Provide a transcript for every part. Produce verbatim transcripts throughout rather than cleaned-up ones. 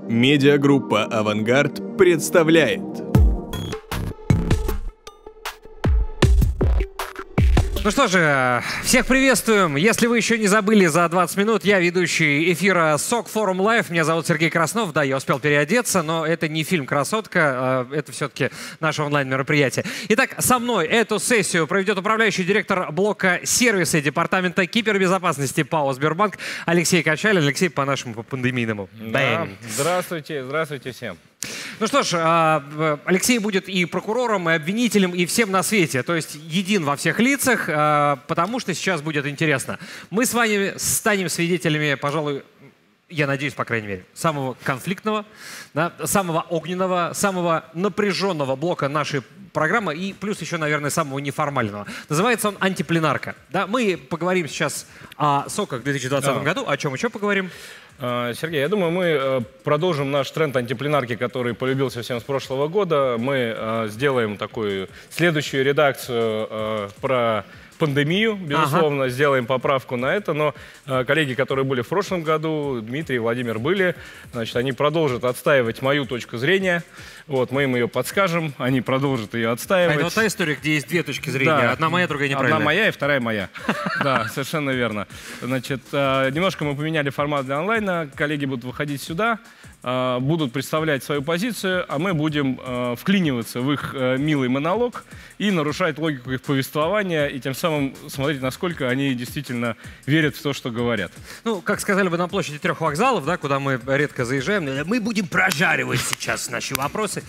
Медиагруппа «Авангард» представляет. Ну что же, всех приветствуем. Если вы еще не забыли, за двадцать минут я ведущий эфира сок Forum Live. Меня зовут Сергей Краснов. Да, я успел переодеться, но это не фильм «Красотка», это все-таки наше онлайн-мероприятие. Итак, со мной эту сессию проведет управляющий директор блока сервиса Департамента кибербезопасности ПАО «Сбербанк» Алексей Качалин. Алексей, по-нашему, по-пандемийному. Да. Здравствуйте, здравствуйте всем. Ну что ж, Алексей будет и прокурором, и обвинителем, и всем на свете. То есть един во всех лицах, потому что сейчас будет интересно. Мы с вами станем свидетелями, пожалуй, я надеюсь, по крайней мере, самого конфликтного, да, самого огненного, самого напряженного блока нашей программы и плюс еще, наверное, самого неформального. Называется он «Антипленарка». Да, мы поговорим сейчас о соках в две тысячи двадцатом году. О чем еще поговорим? Сергей, я думаю, мы продолжим наш тренд антипленарки, который полюбился всем с прошлого года. Мы сделаем такую следующую редакцию про пандемию, безусловно, ага. сделаем поправку на это, но э, коллеги, которые были в прошлом году, Дмитрий и Владимир были, значит, они продолжат отстаивать мою точку зрения, вот, мы им ее подскажем, они продолжат ее отстаивать. А это вот та история, где есть две точки зрения, да. Одна моя, другая неправильная. Одна моя и вторая моя, да, совершенно верно. Значит, немножко мы поменяли формат для онлайна, коллеги будут выходить сюда, будут представлять свою позицию, а мы будем вклиниваться в их милый монолог и нарушать логику их повествования, и тем самым смотреть, насколько они действительно верят в то, что говорят. Ну, как сказали бы на площади трех вокзалов, да, куда мы редко заезжаем, мы будем прожаривать сейчас наши вопросы.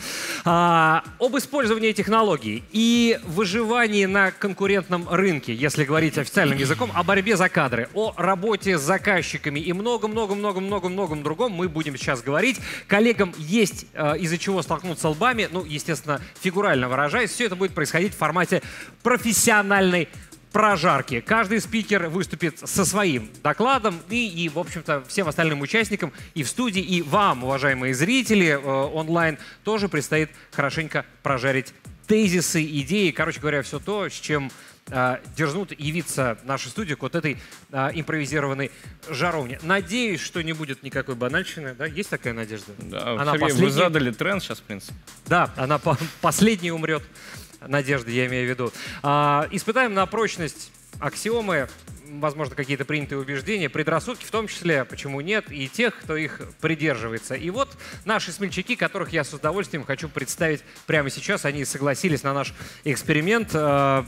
А, об использовании технологий и выживании на конкурентном рынке, если говорить официальным языком, о борьбе за кадры, о работе с заказчиками и много-много-много-много-многом другом мы будем сейчас говорить. Коллегам есть э, из-за чего столкнуться лбами, ну, естественно, фигурально выражаясь, все это будет происходить в формате профессиональной прожарки. Каждый спикер выступит со своим докладом и, и в общем-то, всем остальным участникам и в студии, и вам, уважаемые зрители, э, онлайн, тоже предстоит хорошенько прожарить тезисы, идеи, короче говоря, все то, с чем э, дерзнут явиться в нашу студию к вот этой э, импровизированной жаровне. Надеюсь, что не будет никакой банальщины. Да? Есть такая надежда? Да, она Сергей, последняя... вы задали тренд сейчас, в принципе. Да, она по последней умрет. Надежда, я имею в виду. А, испытаем на прочность аксиомы, возможно, какие-то принятые убеждения, предрассудки, в том числе, почему нет, и тех, кто их придерживается. И вот наши смельчаки, которых я с удовольствием хочу представить прямо сейчас. Они согласились на наш эксперимент. А,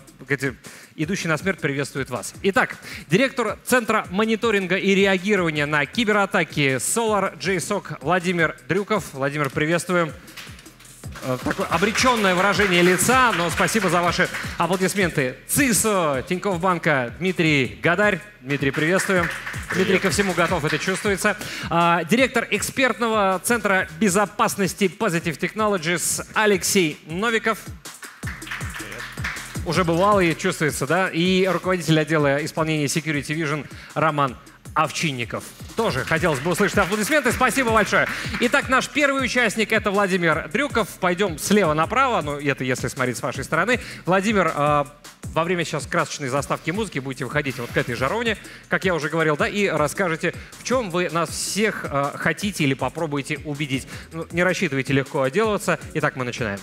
идущий на смерть приветствует вас. Итак, директор Центра мониторинга и реагирования на кибератаки SolarJSOC Владимир Дрюков. Владимир, приветствуем. Такое обреченное выражение лица, но спасибо за ваши аплодисменты. ЦИСО Тинькофф Банка Дмитрий Гадарь. Дмитрий, приветствуем. Дмитрий ко всему готов, это чувствуется. А, директор экспертного центра безопасности Positive Technologies Алексей Новиков. Привет. Уже бывалый, чувствуется, да? И руководитель отдела исполнения Security Vision Роман Овчинников. Тоже хотелось бы услышать аплодисменты. Спасибо большое. Итак, наш первый участник — это Владимир Дрюков. Пойдем слева направо, ну это если смотреть с вашей стороны. Владимир, э, во время сейчас красочной заставки музыки будете выходить вот к этой жаровне, как я уже говорил, да, и расскажете, в чем вы нас всех э, хотите или попробуете убедить. Ну, не рассчитывайте легко отделываться. Итак, мы начинаем.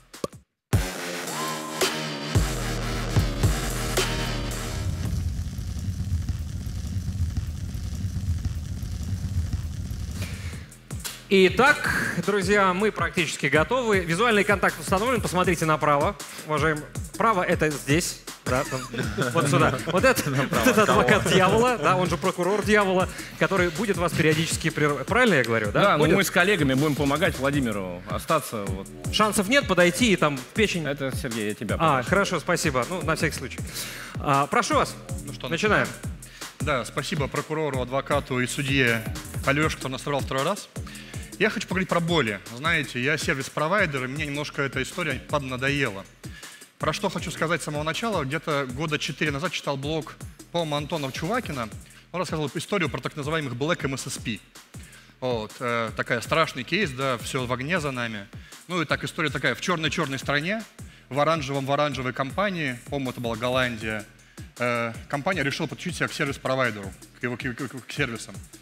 Итак, друзья, мы практически готовы. Визуальный контакт установлен. Посмотрите направо. Уважаемые, право — это здесь. Да, вот сюда. Вот это, вот это адвокат дьявола, да, он же прокурор дьявола, который будет вас периодически прерывать. Правильно я говорю, да? Да, но мы с коллегами будем помогать Владимиру остаться. Вот. Шансов нет подойти и там в печень. Это, Сергей, я тебя А, хорошо, спасибо. Ну, на всякий случай. А, прошу вас. Ну что, начинаем. Да, спасибо прокурору, адвокату и судье Алёше, кто нас собрал второй раз. Я хочу поговорить про боли. Знаете, я сервис-провайдер, и мне немножко эта история поднадоела. Про что хочу сказать с самого начала. Где-то года четыре назад читал блог, по-моему, Антона Чувакина. Он рассказывал историю про так называемых Black эм эс эс пи. Вот, э, такая страшный кейс, да, все в огне за нами. Ну и так история такая, в черной-черной стране, в оранжевом в оранжевой компании, по-моему, это была Голландия, э, компания решила подключить себя к сервис-провайдеру, к его к, к, к сервисам.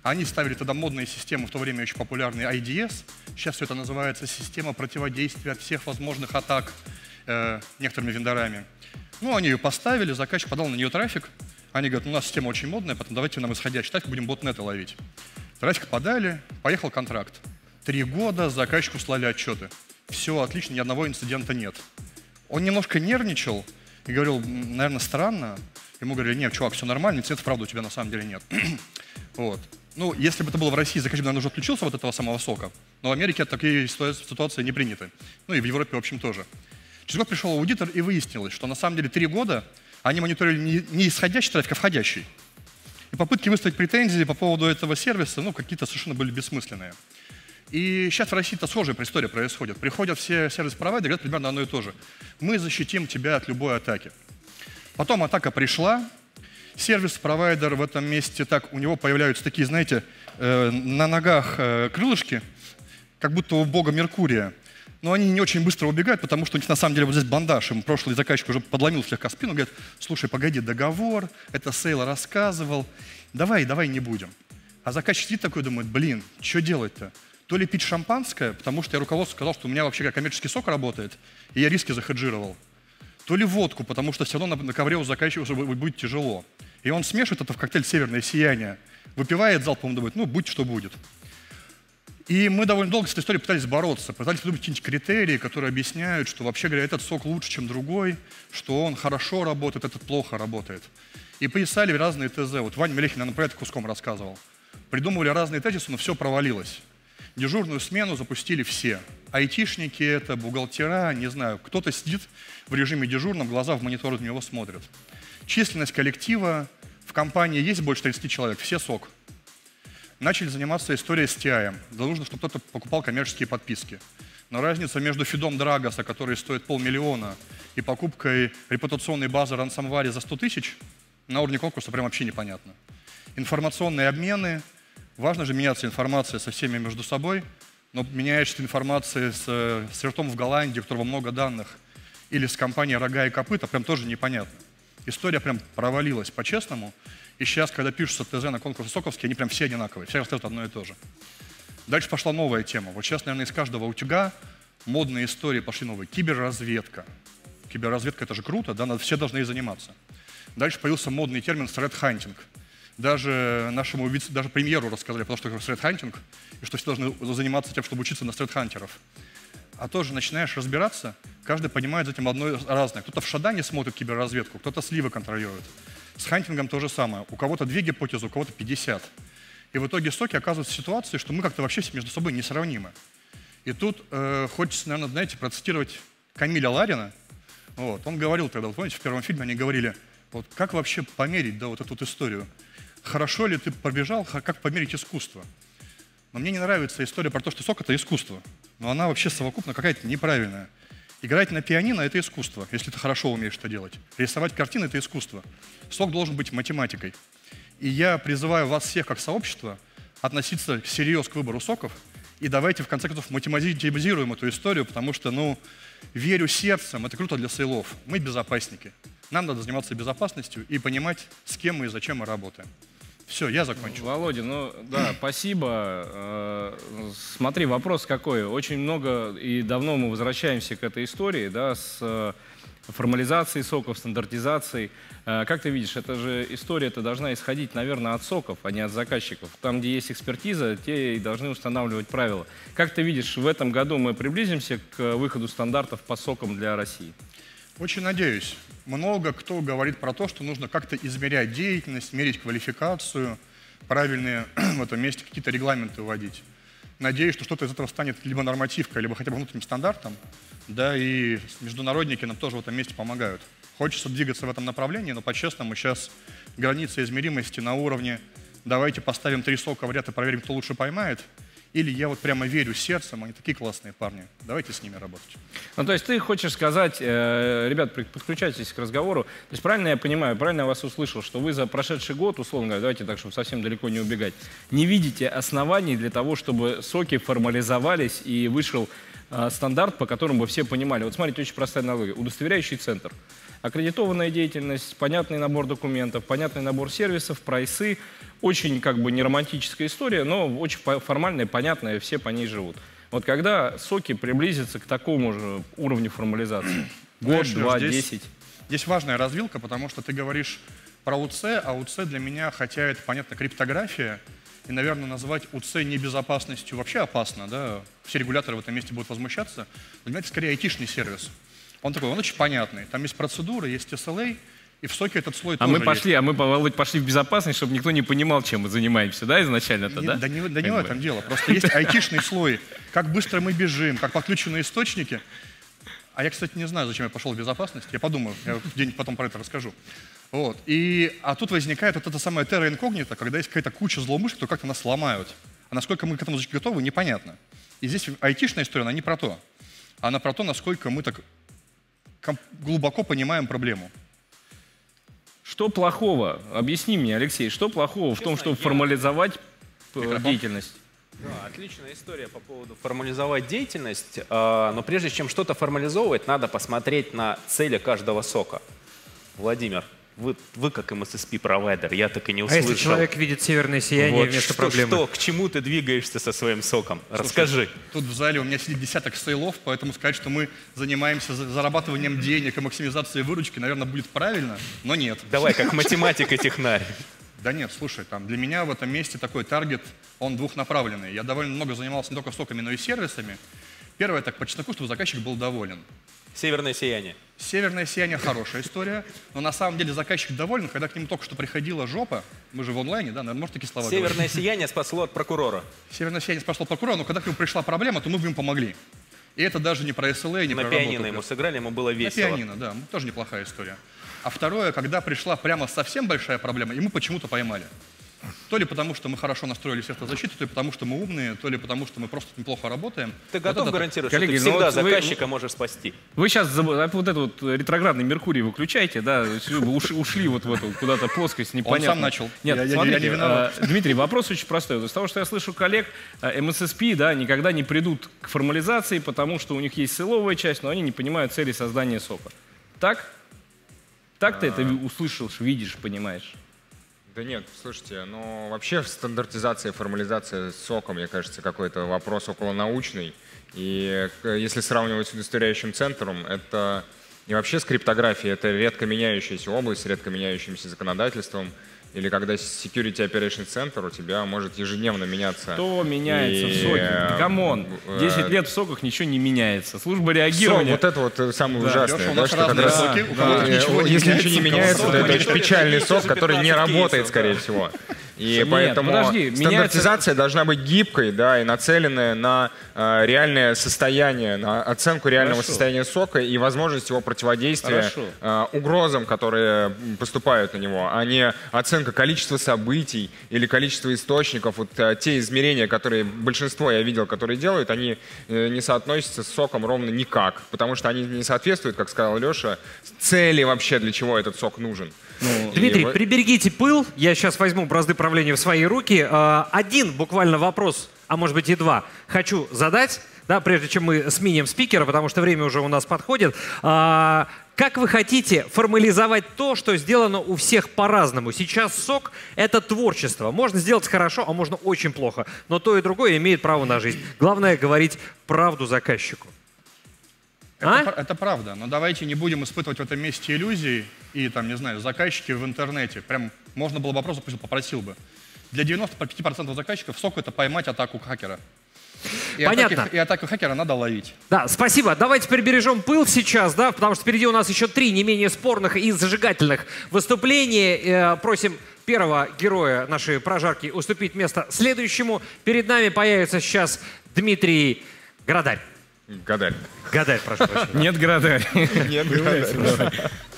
Они ставили тогда модные системы, в то время очень популярные ай ди эс. Сейчас все это называется система противодействия от всех возможных атак э, некоторыми вендорами. Ну, они ее поставили, заказчик подал на нее трафик. Они говорят, ну, у нас система очень модная, поэтому давайте нам исходящий трафик, будем ботнеты ловить. Трафик подали, поехал контракт. Три года заказчику слали отчеты. Все отлично, ни одного инцидента нет. Он немножко нервничал и говорил, наверное, странно. Ему говорили, нет, чувак, все нормально, инцидентов, правда, у тебя на самом деле нет. Вот. Ну, если бы это было в России, заказчик, наверное, уже отключился от этого самого сока. Но в Америке такие ситуации не приняты. Ну и в Европе, в общем, тоже. Через год пришел аудитор и выяснилось, что на самом деле три года они мониторили не, не исходящий трафик, а входящий. И попытки выставить претензии по поводу этого сервиса, ну, какие-то совершенно были бессмысленные. И сейчас в России-то схожая история происходит. Приходят все сервис-провайдеры, говорят примерно одно и то же. Мы защитим тебя от любой атаки. Потом атака пришла. Сервис-провайдер в этом месте, так, у него появляются такие, знаете, э, на ногах э, крылышки, как будто у бога Меркурия. Но они не очень быстро убегают, потому что у них на самом деле вот здесь бандаж. Им прошлый заказчик уже подломил слегка спину, говорит, слушай, погоди, договор, это Сейл рассказывал, давай, давай не будем. А заказчик сидит такой, думает, блин, что делать-то? То ли пить шампанское, потому что я руководству сказал, что у меня вообще как коммерческий сок работает, и я риски захеджировал. То ли водку, потому что все равно на, на ковре у заказчика будет тяжело. И он смешивает это в коктейль «Северное сияние», выпивает залпом, думает, ну, будь что будет. И мы довольно долго с этой историей пытались бороться, пытались придумать какие-нибудь критерии, которые объясняют, что вообще говоря, этот сок лучше, чем другой, что он хорошо работает, этот плохо работает. И писали разные ТЗ. Вот Ваня Мелехин, наверное, про это куском рассказывал. Придумывали разные тезисы, но все провалилось. Дежурную смену запустили все. Айтишники это, бухгалтера, не знаю. Кто-то сидит в режиме дежурном, глаза в монитор на него смотрят. Численность коллектива в компании есть больше тридцати человек, все сок. Начали заниматься историей с ти ай. Да нужно, чтобы кто-то покупал коммерческие подписки. Но разница между фидом Драгоса, который стоит полмиллиона, и покупкой репутационной базы Ransomware за сто тысяч на уровне конкурса прям вообще непонятно. Информационные обмены. Важно же меняться информацией со всеми между собой, но меняешься информацией с, с ртом в Голландии, у которого много данных, или с компанией «Рога и копыта», прям тоже непонятно. История прям провалилась по-честному. И сейчас, когда пишутся ТЗ на конкурсы соковские, они прям все одинаковые, все рассказывают одно и то же. Дальше пошла новая тема. Вот сейчас, наверное, из каждого утюга модные истории пошли новые. Киберразведка. Киберразведка — это же круто, да, все должны ей заниматься. Дальше появился модный термин «threat-hunting». Даже нашему даже премьеру рассказали, потому что это threat-hunting, и что все должны заниматься тем, чтобы учиться на threat-хантеров. А тоже начинаешь разбираться, каждый понимает за этим одно разное. Кто-то в Шадане смотрит киберразведку, кто-то сливы контролирует. С хантингом то же самое. У кого-то две гипотезы, у кого-то пятьдесят. И в итоге соки оказываются в ситуации, что мы как-то вообще между собой несравнимы. И тут э, хочется, наверное, знаете, процитировать Камиля Ларина. Вот. Он говорил тогда, вот помните, в первом фильме они говорили, вот как вообще померить, да, вот эту вот историю. Хорошо ли ты пробежал, как померить искусство? Но мне не нравится история про то, что сок — это искусство. Но она вообще совокупно какая-то неправильная. Играть на пианино — это искусство, если ты хорошо умеешь это делать. Рисовать картины — это искусство. Сок должен быть математикой. И я призываю вас всех как сообщество относиться всерьез к выбору соков. И давайте, в конце концов, математизируем эту историю, потому что, ну, верю сердцем, это круто для сейлов. Мы безопасники. Нам надо заниматься безопасностью и понимать, с кем мы и зачем мы работаем. Все, я закончил. Володя, ну да, спасибо. Смотри, вопрос какой. Очень много и давно мы возвращаемся к этой истории, да, с формализацией соков, стандартизацией. Как ты видишь, эта же история-то должна исходить, наверное, от соков, а не от заказчиков. Там, где есть экспертиза, те и должны устанавливать правила. Как ты видишь, в этом году мы приблизимся к выходу стандартов по сокам для России? Очень надеюсь. Много кто говорит про то, что нужно как-то измерять деятельность, мерить квалификацию, правильные в этом месте какие-то регламенты вводить. Надеюсь, что что-то из этого станет либо нормативкой, либо хотя бы внутренним стандартом. Да, и международники нам тоже в этом месте помогают. Хочется двигаться в этом направлении, но по-честному сейчас граница измеримости на уровне «давайте поставим три сока в ряд и проверим, кто лучше поймает», или я вот прямо верю сердцем, они такие классные парни, давайте с ними работать. Ну, то есть ты хочешь сказать, э, ребят, подключайтесь к разговору, то есть правильно я понимаю, правильно я вас услышал, что вы за прошедший год, условно говоря, давайте так, чтобы совсем далеко не убегать, не видите оснований для того, чтобы соки формализовались и вышел э, стандарт, по которому бы все понимали. Вот смотрите, очень простая аналогия. Удостоверяющий центр. Аккредитованная деятельность, понятный набор документов, понятный набор сервисов, прайсы. Очень как бы не романтическая история, но очень формальная, понятная, все по ней живут. Вот когда соки приблизятся к такому же уровню формализации? Год, два, десять? Здесь важная развилка, потому что ты говоришь про УЦ, а УЦ для меня, хотя это, понятно, криптография, и, наверное, называть УЦ небезопасностью вообще опасно, да, все регуляторы в этом месте будут возмущаться. Для меня это скорее айтишный сервис. Он такой, он очень понятный. Там есть процедуры, есть эс эл эй, и в соке этот слой а тоже мы пошли, есть. А мы, Володь, пошли в безопасность, чтобы никто не понимал, чем мы занимаемся, да, изначально-то, Не, да? Да не, да не в этом дело. Просто есть айтишный слой. Как быстро мы бежим, как подключены источники. А я, кстати, не знаю, зачем я пошел в безопасность. Я подумаю, я где-нибудь потом про это расскажу. Вот. И, а тут возникает вот это самое терра инкогнито, когда есть какая-то куча злоумышленников, кто как-то нас ломают. А насколько мы к этому готовы, непонятно. И здесь айтишная история, она не про то. Она про то, насколько мы так глубоко понимаем проблему. Что плохого? Объясни мне, Алексей, что плохого в том, чтобы формализовать Микрофон. деятельность? Да, отличная история по поводу формализовать деятельность, э, но прежде чем что-то формализовывать, надо посмотреть на цели каждого сока. Владимир, вы, вы как эм эс эс пи-провайдер, я так и не А услышал. если человек видит северное сияние Вот вместо что, проблемы? Что, к чему ты двигаешься со своим соком? Слушай, Расскажи. Тут в зале у меня сидит десяток сейлов, поэтому сказать, что мы занимаемся зарабатыванием денег и максимизацией выручки, наверное, будет правильно, но нет. Давай, как математик и технарь. Да нет, слушай, там для меня в этом месте такой таргет, он двухнаправленный. Я довольно много занимался не только соками, но и сервисами. Первое, так, по чесноку, чтобы заказчик был доволен. Северное сияние. Северное сияние — хорошая история, но на самом деле заказчик доволен, когда к нему только что приходила жопа, мы же в онлайне, да, наверное, может такие слова Северное говорить. сияние спасло от прокурора. Северное сияние спасло прокурора, но когда к нему пришла проблема, то мы бы ему помогли. И это даже не про эс эл эй, не На про пианино работу. ему сыграли, ему было На весело. пианино, да, тоже неплохая история. А второе, когда пришла прямо совсем большая проблема, и мы почему-то поймали. То ли потому, что мы хорошо настроили средства защиты, то ли потому, что мы умные, то ли потому, что мы просто неплохо работаем. Ты Вот готов это- гарантировать, Коллеги, что ты ну всегда вот вы- заказчика можешь спасти? Вы сейчас заб- вот этот вот ретроградный Меркурий выключайте, да, вы уш- ушли вот в эту куда-то плоскость непонятную. сам начал. Нет, Я- я- смотрите, я не виноват. э, Дмитрий, вопрос очень простой. Из того, что я слышу коллег, э, эм эс эс пи, да, никогда не придут к формализации, потому что у них есть силовая часть, но они не понимают цели создания сока. Так? Так ты это ви- услышал, видишь, понимаешь? Да нет, слушайте, ну вообще стандартизация, формализация сока, мне кажется, какой-то вопрос околонаучный. И э, если сравнивать с удостоверяющим центром, это не вообще с криптографией, это редко меняющаяся область с редко меняющимся законодательством. Или когда Security Operations Center у тебя может ежедневно меняться. Что меняется И, в соке? э, Камон, э, десять лет в соках ничего не меняется. Служба Сок, реагирования... вот это вот э, самое Да, ужасное. Леша, у да, нас что как разные раз, соки, у кого-то э, ничего не если меняется, ничего не у кого-то меняется, то это меняется. очень печальный сок, За который не пятнадцать работает, кейсов, скорее да. всего. И Нет, поэтому подожди, стандартизация должна быть гибкой, да, и нацеленная на э, реальное состояние, на оценку реального Хорошо. состояния сока и возможность его противодействия Хорошо. э, угрозам, которые поступают на него, а не оценка количества событий или количества источников. Вот э, те измерения, которые большинство я видел, которые делают, они э, не соотносятся с соком ровно никак, потому что они не соответствуют, как сказал Леша, цели вообще, для чего этот сок нужен. И Дмитрий, вы- приберегите пыл. Я сейчас возьму бразды правления в свои руки. А, Один буквально вопрос, а может быть и два, хочу задать, да, прежде чем мы сменим спикера, потому что время уже у нас подходит. А, Как вы хотите формализовать то, что сделано у всех по-разному? Сейчас сок — это творчество. Можно сделать хорошо, а можно очень плохо. Но то и другое имеет право на жизнь. Главное — говорить правду заказчику. А? Это, пр- это правда, но давайте не будем испытывать в этом месте иллюзий и, там, не знаю, заказчики в интернете. Прям можно было бы вопрос, попросил бы. Для девяноста пяти процентов заказчиков сок — это поймать атаку хакера. И Понятно. Атаки, и атаку хакера надо ловить. Да, спасибо. Давайте прибережем пыл сейчас, да, потому что впереди у нас еще три не менее спорных и зажигательных выступления. Э, просим первого героя нашей прожарки уступить место следующему. Перед нами появится сейчас Дмитрий Градарь. Гадаль. Гадарь, прошу прощения. Нет города. Нет, гадаль.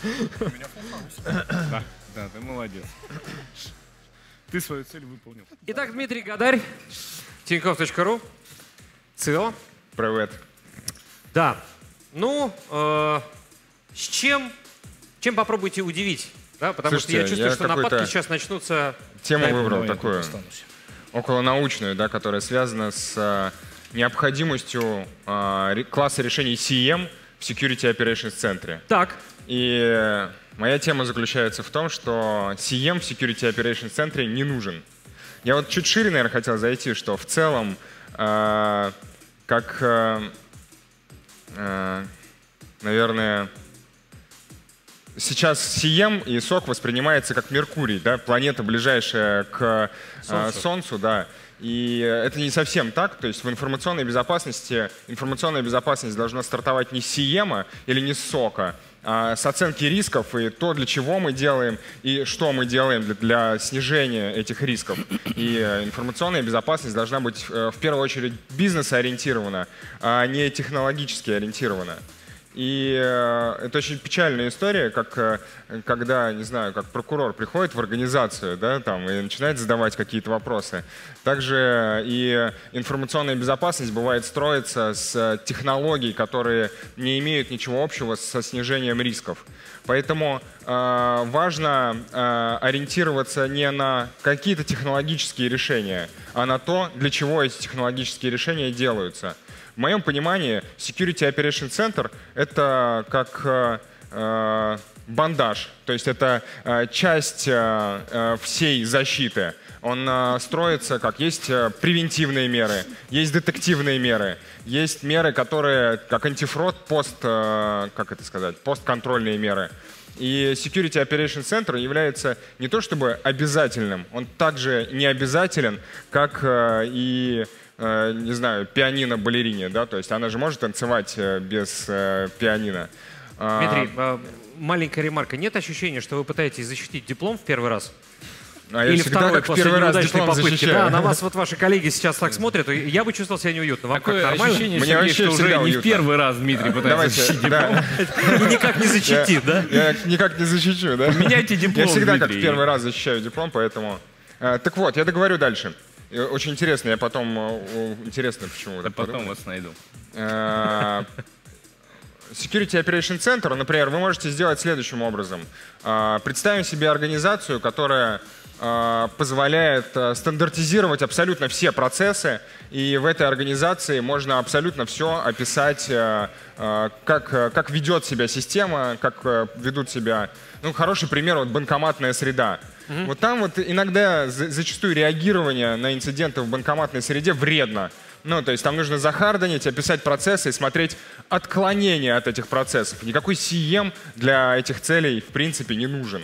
Да, да, ты молодец. Ты свою цель выполнил. Итак, Дмитрий Гадарь, тинькофф точка ру, ЦИО. Привет. Да, ну, э, с чем, чем попробуйте удивить? Да, потому Слушайте, что я чувствую, я что нападки какой-то сейчас начнутся. Тему Дай выбрал мне я такую тут останусь. околонаучную, да, которая связана с э, необходимостью э, ре- класса решений си эм в Security Operations центре. Так. И моя тема заключается в том, что си эм в Security Operations центре не нужен. Я вот чуть шире, наверное, хотел зайти, что в целом, э, как, э, э, наверное, сейчас си эм и сок воспринимается как Меркурий, да, планета, ближайшая к э, Солнцу, Солнцу, да. И это не совсем так, то есть в информационной безопасности информационная безопасность должна стартовать не с си эм или не с сока, а с оценки рисков и то, для чего мы делаем и что мы делаем для, для снижения этих рисков. И информационная безопасность должна быть в первую очередь бизнес-ориентирована, а не технологически ориентирована. И э, это очень печальная история, как э, когда, не знаю, как прокурор приходит в организацию, да, там, и начинает задавать какие-то вопросы. Также и информационная безопасность бывает строится с технологий, которые не имеют ничего общего со снижением рисков. Поэтому э, важно э, ориентироваться не на какие-то технологические решения, а на то, для чего эти технологические решения делаются. В моем понимании Security Operations Center — это как э, бандаж, то есть это э, часть э, всей защиты. Он э, строится как есть э, превентивные меры, есть детективные меры, есть меры, которые как антифрод, пост, э, как это сказать, постконтрольные меры. И Security Operations Center является не то чтобы обязательным, он также не обязателен, как э, и не знаю, пианино-балерине, да, то есть она же может танцевать без э, пианино. Дмитрий, а, маленькая ремарка. Нет ощущения, что вы пытаетесь защитить диплом в первый раз? А Или я всегда второй как после первый раз неудачной диплом попытки? защищаю. Да, на вас вот ваши коллеги сейчас так смотрят, и я бы чувствовал себя неуютно. Вам Такое как, нормально? ощущение, Мне Сергей, вообще что уже всегда не в уютно. первый раз Дмитрий пытается Давайте, защитить диплом. да. И никак не защитит, да? Я никак не защищу, да? Меняйте диплом, Я всегда как Дмитрий. в первый раз защищаю диплом, поэтому... Э, Так вот, я договорю дальше. Э, Очень интересно, я потом... э, Интересно, почему вы Да так потом подумали. вас найду. Э, Security Operations Center, например, вы можете сделать следующим образом. Э, Представим себе организацию, которая э, позволяет э, стандартизировать абсолютно все процессы, и в этой организации можно абсолютно все описать, э, э, как, э, как ведет себя система, как э, ведут себя... Ну, хороший пример, вот банкоматная среда. Mm-hmm. Вот там вот иногда за- зачастую реагирование на инциденты в банкоматной среде вредно. Ну, то есть там нужно захардонить, описать процессы и смотреть отклонения от этих процессов. Никакой си эм для этих целей, в принципе, не нужен.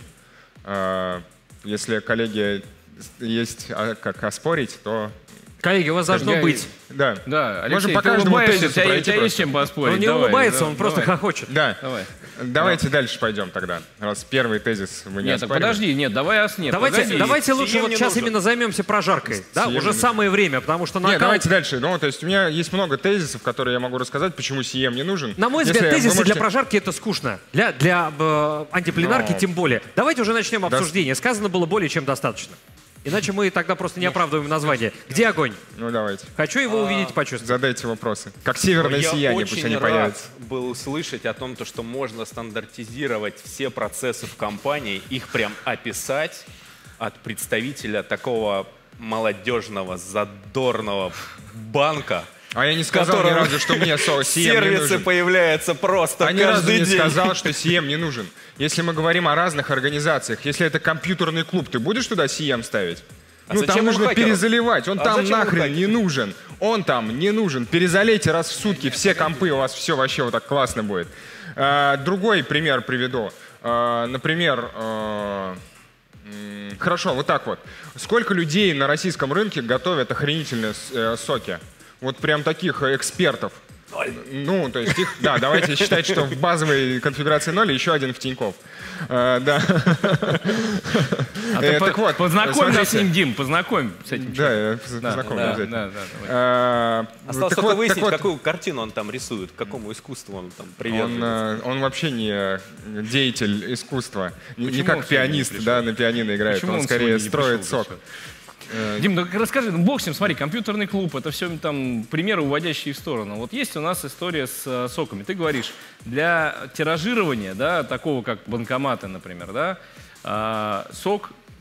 Э, Если, коллеги, есть а, как оспорить, то... Коллеги, у вас должно Я- быть. Да, Да, Алексей, можем по ты каждому улыбаешься, тезису у тебя, у пройти тебя есть просто. чем поспорить. Он не Давай, улыбается, да, он просто давай. хохочет. Да. Давай. Давайте дальше пойдем тогда, раз первый тезис вы не Нет, так оспариваете. подожди, нет, давай ос- нет, Давайте, погоди. давайте лучше Си эм вот не сейчас нужен. именно займемся прожаркой. Да, Си эм уже не самое время, потому что Нет, нокаут... давайте дальше. Ну, то есть у меня есть много тезисов, которые я могу рассказать, почему си эм не нужен. На мой Если взгляд, вы тезисы можете- для прожарки это скучно. Для, для э, антипленарки Но- тем более. Давайте уже начнем Да. обсуждение. Сказано было более чем достаточно. Иначе мы тогда просто не оправдываем название. Где огонь? Ну, давайте. Хочу его увидеть, почувствовать. Задайте вопросы. Как северное Я сияние, очень пусть они рад появятся. был услышать о том, то, что можно стандартизировать все процессы в компании, их прям описать от представителя такого молодежного, задорного банка. А я не сказал ни котором разу, что мне со- си эм не Сервисы нужен. появляются просто А ни разу каждый не день. сказал, что си эм не нужен. Если мы говорим о разных организациях, если это компьютерный клуб, ты будешь туда си эм ставить? А ну, зачем там он нужно хакеру? перезаливать. Он А там зачем он нахрен хакеру? не нужен. Он там не нужен. Перезалейте раз в сутки все компы, у вас все вообще вот так классно будет. А, другой пример приведу. А, например, а, м, хорошо, вот так вот. Сколько людей на российском рынке готовят охренительные с- э, соки? Вот прям таких э, экспертов. Ну, то есть их, да, давайте считать, что в базовой конфигурации ноль и еще один в Тинькофф. А, да. А Э, ты по- так вот, познакомь нас с смотрите. ним, Дим, познакомь с этим. Да, я Да, познакомлю да, обязательно. да, да, давай. А, Осталось так только вот, выяснить, так вот, какую картину он там рисует, к какому искусству он там привет. Он, э, он вообще не деятель искусства, не, не Почему как он сегодня не пианист, пришел? да, на пианино играет, Почему он он скорее сегодня не строит пришел, сок. зачем? Дим, ну расскажи, ну бог с ним, смотри, компьютерный клуб, это все там примеры, уводящие в сторону. Вот есть у нас история с э, соками. Ты говоришь, для тиражирования, да, такого как банкоматы, например, да, э, сок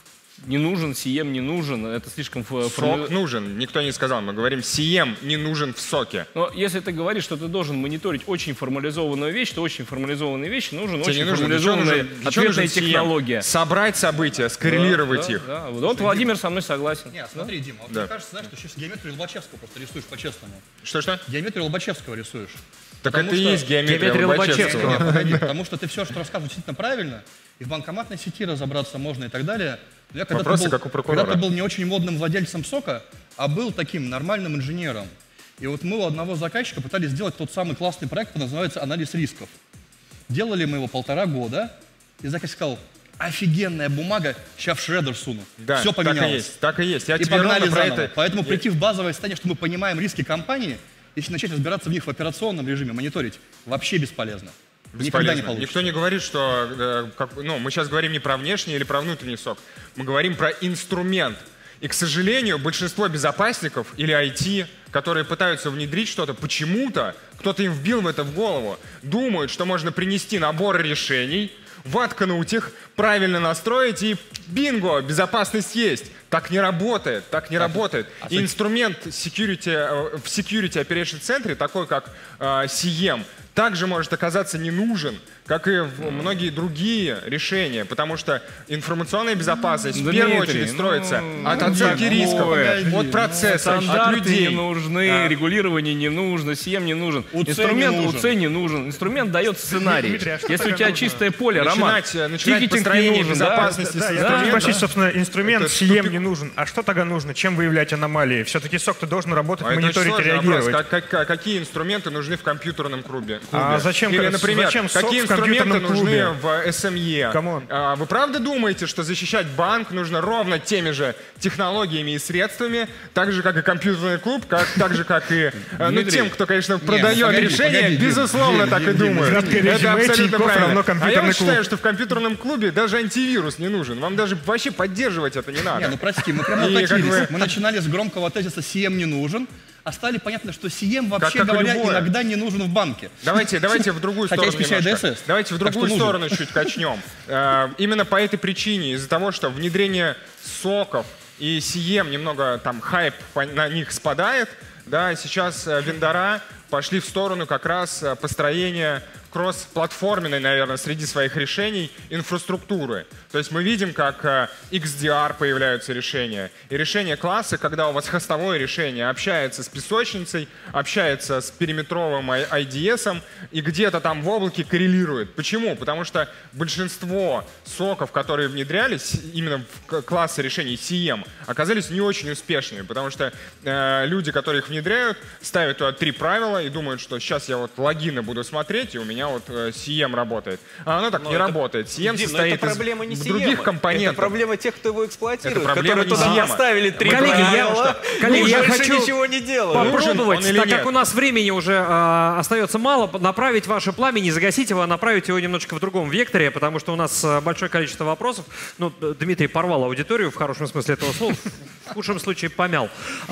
не нужен, си эм не нужен, это слишком... Сок нужен, никто не сказал, мы говорим, си эм не нужен в соке. Но если ты говоришь, что ты должен мониторить очень формализованную вещь, то очень формализованные вещи нужен Тебе очень не нужно, формализованная для чего нужен- для чего ответная нужен си эм? технология. Собрать события, скоррелировать Да, их. да, да. Вот Владимир со мной согласен. Нет, смотри, Дима, вот Да. мне кажется, знаешь, что сейчас геометрию Лобачевского просто рисуешь по-честному. Что-что? Геометрию Лобачевского рисуешь. Так Потому это и что- есть геометрия, Геометрия Лобачевского. Лобачевского. Нет, погоди, потому что ты все, что рассказываешь, действительно правильно, и в банкоматной сети разобраться можно и так далее. Но я когда-то Вопросы, был, как у прокурора. когда-то был не очень модным владельцем сока, а был таким нормальным инженером. И вот мы у одного заказчика пытались сделать тот самый классный проект, который называется «Анализ рисков». Делали мы его полтора года, и заказчик сказал: офигенная бумага, сейчас в шредер суну. Да, Все поменялось. так и есть, так и есть. Я И тебе погнали ровно про заново. это... Поэтому Я- прийти в базовое состояние, что мы понимаем риски компании, если начать разбираться в них в операционном режиме, мониторить, вообще бесполезно. Никогда не Бесполезно. получится. Никто не говорит, что э, как, ну, мы сейчас говорим не про внешний или про внутренний сок. Мы говорим про инструмент. И, к сожалению, большинство безопасников или ай ти, которые пытаются внедрить что-то, почему-то кто-то им вбил в это в голову, думают, что можно принести набор решений, воткнуть их, правильно настроить и бинго, безопасность есть. Так не работает, так не работает. И инструмент security, э, в Security Operation центре, такой как э, си эм, также может оказаться не нужен, как и в многие другие решения, потому что информационная безопасность в Дмитрий, первую очередь ну, строится ну, от оценки такое. рисков, от процесса, от Стандарты людей. не нужны, Да. регулирование не нужно, си эм не нужен. УЦ Инструмент не нужен. УЦ не нужен. Инструмент дает сценарий. Дмитрий, а что Если у тогда тебя нужно? чистое поле, Роман, Начинать, э, начинать тикетинг не построение нужен, да? безопасности Да, с я хочу инструмента. спросить, собственно, инструмент Это си эм тупик. не нужен. А что тогда нужно? Чем выявлять аномалии? Все-таки сок-то должен работать, А это очень мониторить и сложный вопрос. реагировать. Как- как- какие инструменты нужны в компьютерном клубе? А клубе? зачем Или, как- например, зачем сок какие в инструменты компьютерном нужны клубе? в эс эм и? Камон. А, Вы правда думаете, что защищать банк нужно ровно теми же технологиями и средствами, так же, как и компьютерный клуб, как, так же, как и э, ну, Дмитрий. тем, кто, конечно, ну, продает погоди, решения, погоди, Дим, безусловно, Дим, так и Дим, Дим, думают. краткое Это резюме, абсолютно Тинькофф правильно. равно А я компьютерный вот считаю, клуб. что в компьютерном клубе даже антивирус не нужен. Вам даже вообще поддерживать это не надо. Не, ну прости, мы прям И как укатились. бы- Мы начинали с громкого тезиса «си эм не нужен», а стали понятно, что си эм, вообще как и говоря, любое. иногда не нужен в банке. Давайте, давайте в другую Хотя сторону есть пи си ай немножко. ди эс эс. Давайте в Так что другую нужен. сторону чуть качнем. Э, Именно по этой причине, из-за того, что внедрение соков и си эм немного там хайп по- на них спадает, да, сейчас э, вендора пошли в сторону как раз э, построения кросс-платформенной, наверное, среди своих решений инфраструктуры. То есть мы видим, как э, икс ди ар появляются решения. И решения класса, когда у вас хостовое решение общается с песочницей, общается с периметровым ай ди эс, и где-то там в облаке коррелирует. Почему? Потому что большинство соков, которые внедрялись именно в к- классы решений си эм, оказались не очень успешными, потому что э, люди, которые их внедряют, ставят туда три правила и думают, что сейчас я вот логины буду смотреть, и у меня вот э, си эм работает. А оно так Но не это- работает. си эм Дим, но состоит это проблема не из си эм, других компонентов. Это проблема тех, кто его эксплуатирует, Это проблема которые не туда си эм. поставили три Коллеги, я- правила, коллеги, и я больше хочу ничего не делают. попробовать, он или так нет? как у нас времени уже э, остается мало, направить ваше пламя, не загасить его, а направить его немножечко в другом векторе, потому что у нас э, большое количество вопросов. Ну, Д- Дмитрий порвал аудиторию в хорошем смысле этого слова, в худшем случае помял.